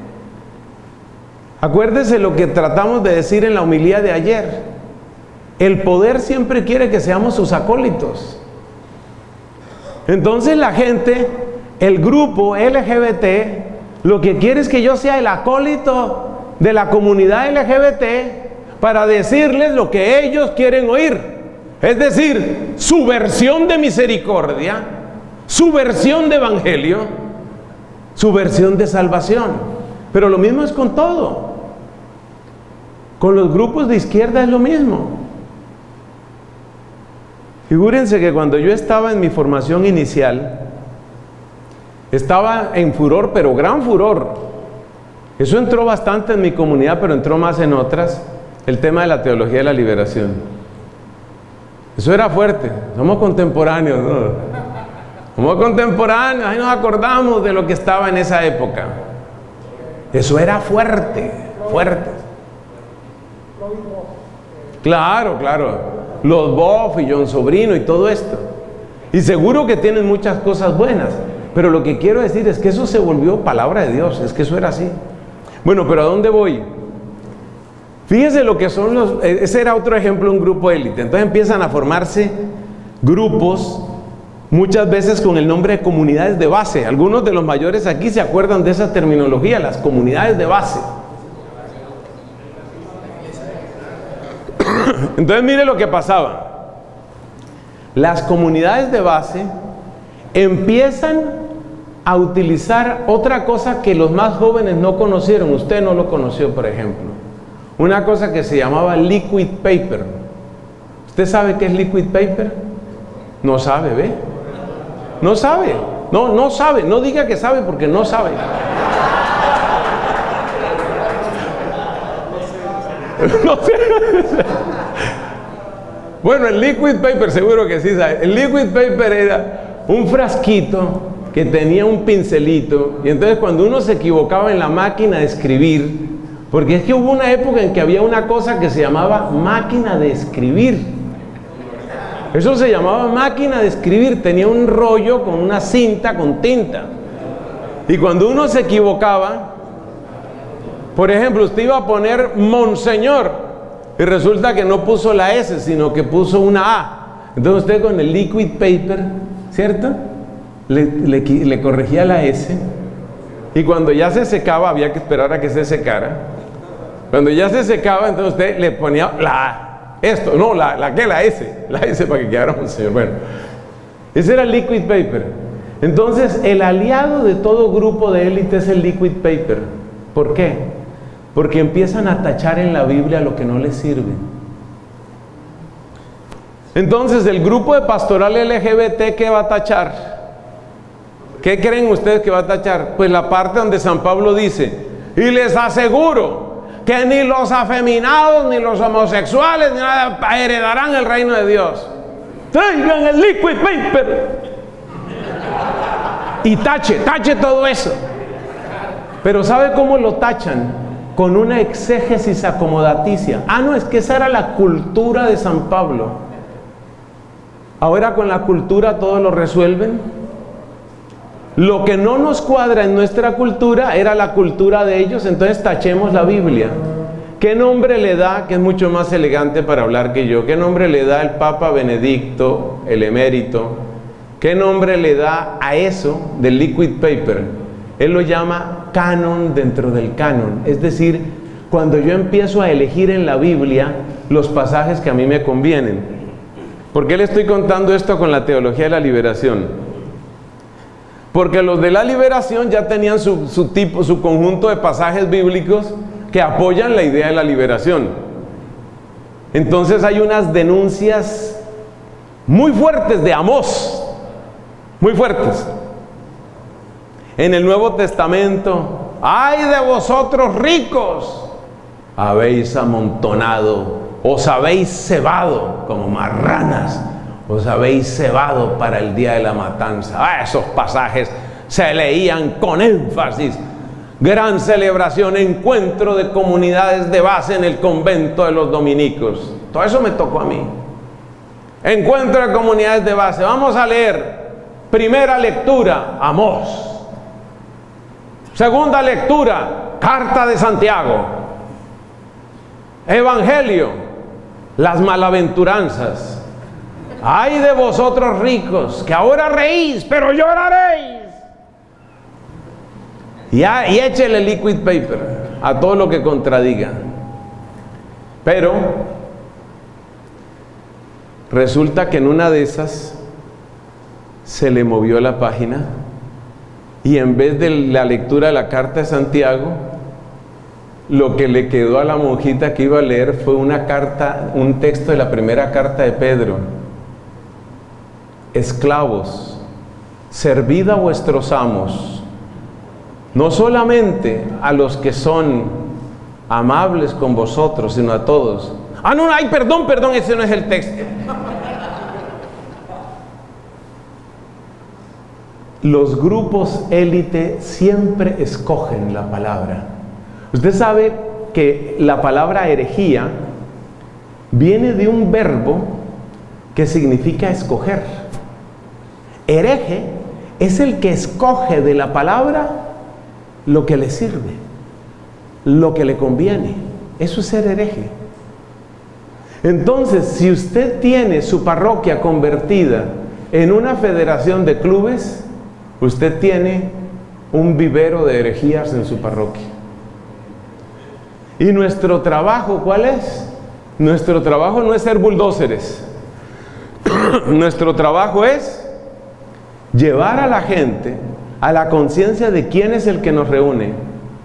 Acuérdese lo que tratamos de decir en la homilía de ayer. El poder siempre quiere que seamos sus acólitos. Entonces la gente, el grupo LGBT, lo que quiere es que yo sea el acólito de la comunidad LGBT para decirles lo que ellos quieren oír. Es decir, su versión de misericordia, su versión de evangelio, su versión de salvación. Pero lo mismo es con todo. Con los grupos de izquierda es lo mismo. Figúrense que cuando yo estaba en mi formación inicial, estaba en furor, pero gran furor. Eso entró bastante en mi comunidad, pero entró más en otras. El tema de la teología de la liberación. Eso era fuerte. Somos contemporáneos, ¿no? Somos contemporáneos, ahí nos acordamos de lo que estaba en esa época. Eso era fuerte, fuerte. Claro, claro. Los Boff y John Sobrino y todo esto. Y seguro que tienen muchas cosas buenas. Pero lo que quiero decir es que eso se volvió palabra de Dios. Es que eso era así. Bueno, pero ¿a dónde voy? Fíjese lo que son los... Ese era otro ejemplo, un grupo élite. Entonces empiezan a formarse grupos, muchas veces con el nombre de comunidades de base. Algunos de los mayores aquí se acuerdan de esa terminología, las comunidades de base. Entonces mire lo que pasaba. Las comunidades de base empiezan a utilizar otra cosa que los más jóvenes no conocieron. Usted no lo conoció, por ejemplo. Una cosa que se llamaba liquid paper. ¿Usted sabe qué es liquid paper? No sabe, ¿ve? No sabe. No sabe. No diga que sabe porque no sabe. No sé. Bueno, el liquid paper, seguro que sí sabe. El liquid paper era un frasquito que tenía un pincelito, y entonces cuando uno se equivocaba en la máquina de escribir, porque es que hubo una época en que había una cosa que se llamaba máquina de escribir. Eso se llamaba máquina de escribir, tenía un rollo con una cinta con tinta. Y cuando uno se equivocaba, por ejemplo, usted iba a poner Monseñor y resulta que no puso la S, sino que puso una A. Entonces usted con el liquid paper, ¿cierto?, le corregía la S, y cuando ya se secaba, había que esperar a que se secara. Cuando ya se secaba, entonces usted le ponía la A. Esto, no, la S para que quedara Monseñor. Bueno, ese era el liquid paper. Entonces, el aliado de todo grupo de élite es el liquid paper. ¿Por qué? Porque empiezan a tachar en la Biblia lo que no les sirve. Entonces, el grupo de pastoral LGBT, ¿qué va a tachar? ¿Qué creen ustedes que va a tachar? Pues la parte donde San Pablo dice: y les aseguro que ni los afeminados, ni los homosexuales, ni nada heredarán el reino de Dios. Traigan el liquid paper y tache todo eso. Pero ¿sabe cómo lo tachan? Con una exégesis acomodaticia. No, es que esa era la cultura de San Pablo. Ahora con la cultura todo lo resuelven. Lo que no nos cuadra en nuestra cultura era la cultura de ellos, entonces tachemos la Biblia. ¿Qué nombre le da, que es mucho más elegante para hablar que yo, qué nombre le da el Papa Benedicto, el emérito? ¿Qué nombre le da a eso del liquid paper? Él lo llama canon dentro del canon. Es decir, cuando yo empiezo a elegir en la Biblia los pasajes que a mí me convienen. ¿Por qué le estoy contando esto con la teología de la liberación? Porque los de la liberación ya tenían su conjunto de pasajes bíblicos que apoyan la idea de la liberación. Entonces hay unas denuncias muy fuertes de Amós, muy fuertes. En el Nuevo Testamento: ¡ay de vosotros ricos! Habéis amontonado, os habéis cebado como marranas, os habéis cebado para el día de la matanza. Esos pasajes se leían con énfasis. Gran celebración, encuentro de comunidades de base en el convento de los dominicos. Todo eso me tocó a mí. Encuentro de comunidades de base. Vamos a leer. Primera lectura, Amós. Segunda lectura, Carta de Santiago. Evangelio, las malaventuranzas. ¡ay de vosotros ricos, que ahora reís, pero lloraréis! Y échele liquid paper a todo lo que contradiga. Pero resulta que en una de esas se le movió la página, y en vez de la lectura de la Carta de Santiago, lo que le quedó a la monjita que iba a leer fue una carta, un texto de la primera carta de Pedro. Esclavos, servid a vuestros amos, no solamente a los que son amables con vosotros, sino a todos. No, ay, perdón, ese no es el texto. Los grupos élite siempre escogen la palabra. Usted sabe que la palabra herejía viene de un verbo que significa escoger. Hereje es el que escoge de la palabra lo que le sirve, lo que le conviene. Eso es ser hereje. Entonces, si usted tiene su parroquia convertida en una federación de clubes, usted tiene un vivero de herejías en su parroquia. ¿Y nuestro trabajo cuál es? Nuestro trabajo no es ser bulldóceres. Nuestro trabajo es llevar a la gente a la conciencia de quién es el que nos reúne.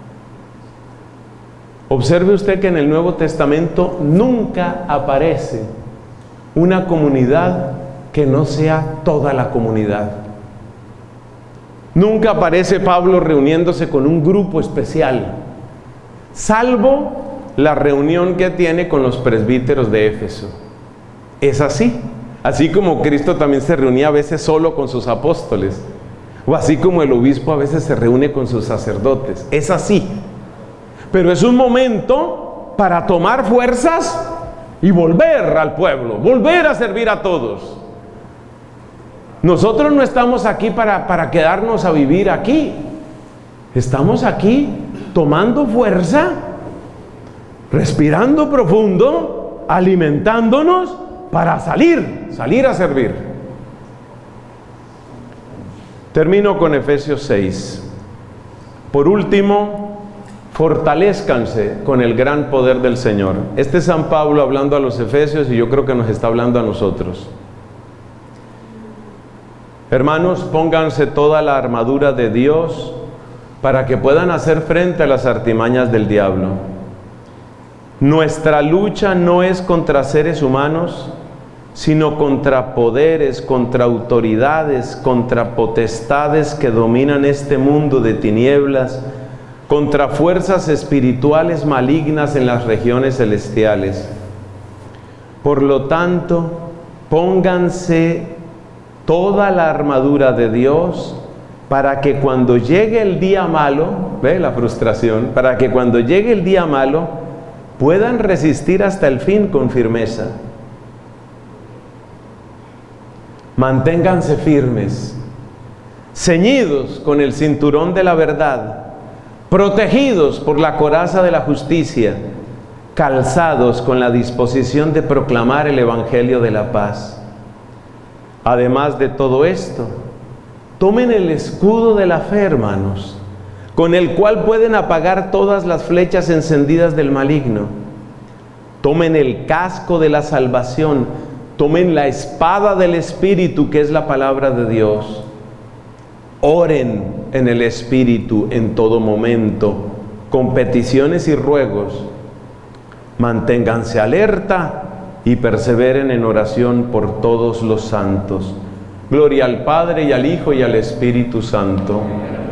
Observe usted que en el Nuevo Testamento nunca aparece una comunidad que no sea toda la comunidad. Nunca aparece Pablo reuniéndose con un grupo especial, salvo la reunión que tiene con los presbíteros de Éfeso. Es así. Así como Cristo también se reunía a veces solo con sus apóstoles, o así como el obispo a veces se reúne con sus sacerdotes. Es así. Pero es un momento para tomar fuerzas y volver al pueblo, volver a servir a todos. Nosotros no estamos aquí para quedarnos a vivir aquí. Estamos aquí tomando fuerza, respirando profundo, alimentándonos para salir a servir. Termino con Efesios 6. Por último, fortalezcanse con el gran poder del Señor. Este es San Pablo hablando a los efesios y yo creo que nos está hablando a nosotros. Hermanos, pónganse toda la armadura de Dios para que puedan hacer frente a las artimañas del diablo. Nuestra lucha no es contra seres humanos, sino contra poderes, contra autoridades, contra potestades que dominan este mundo de tinieblas, contra fuerzas espirituales malignas en las regiones celestiales. Por lo tanto, pónganse toda la armadura de Dios para que cuando llegue el día malo, ¿ve la frustración? Para que cuando llegue el día malo puedan resistir hasta el fin con firmeza. Manténganse firmes, ceñidos con el cinturón de la verdad, protegidos por la coraza de la justicia, calzados con la disposición de proclamar el evangelio de la paz. Además de todo esto, tomen el escudo de la fe, hermanos, con el cual pueden apagar todas las flechas encendidas del maligno. Tomen el casco de la salvación, tomen la espada del Espíritu, que es la palabra de Dios. Oren en el Espíritu en todo momento, con peticiones y ruegos. Manténganse alerta y perseveren en oración por todos los santos. Gloria al Padre, y al Hijo, y al Espíritu Santo.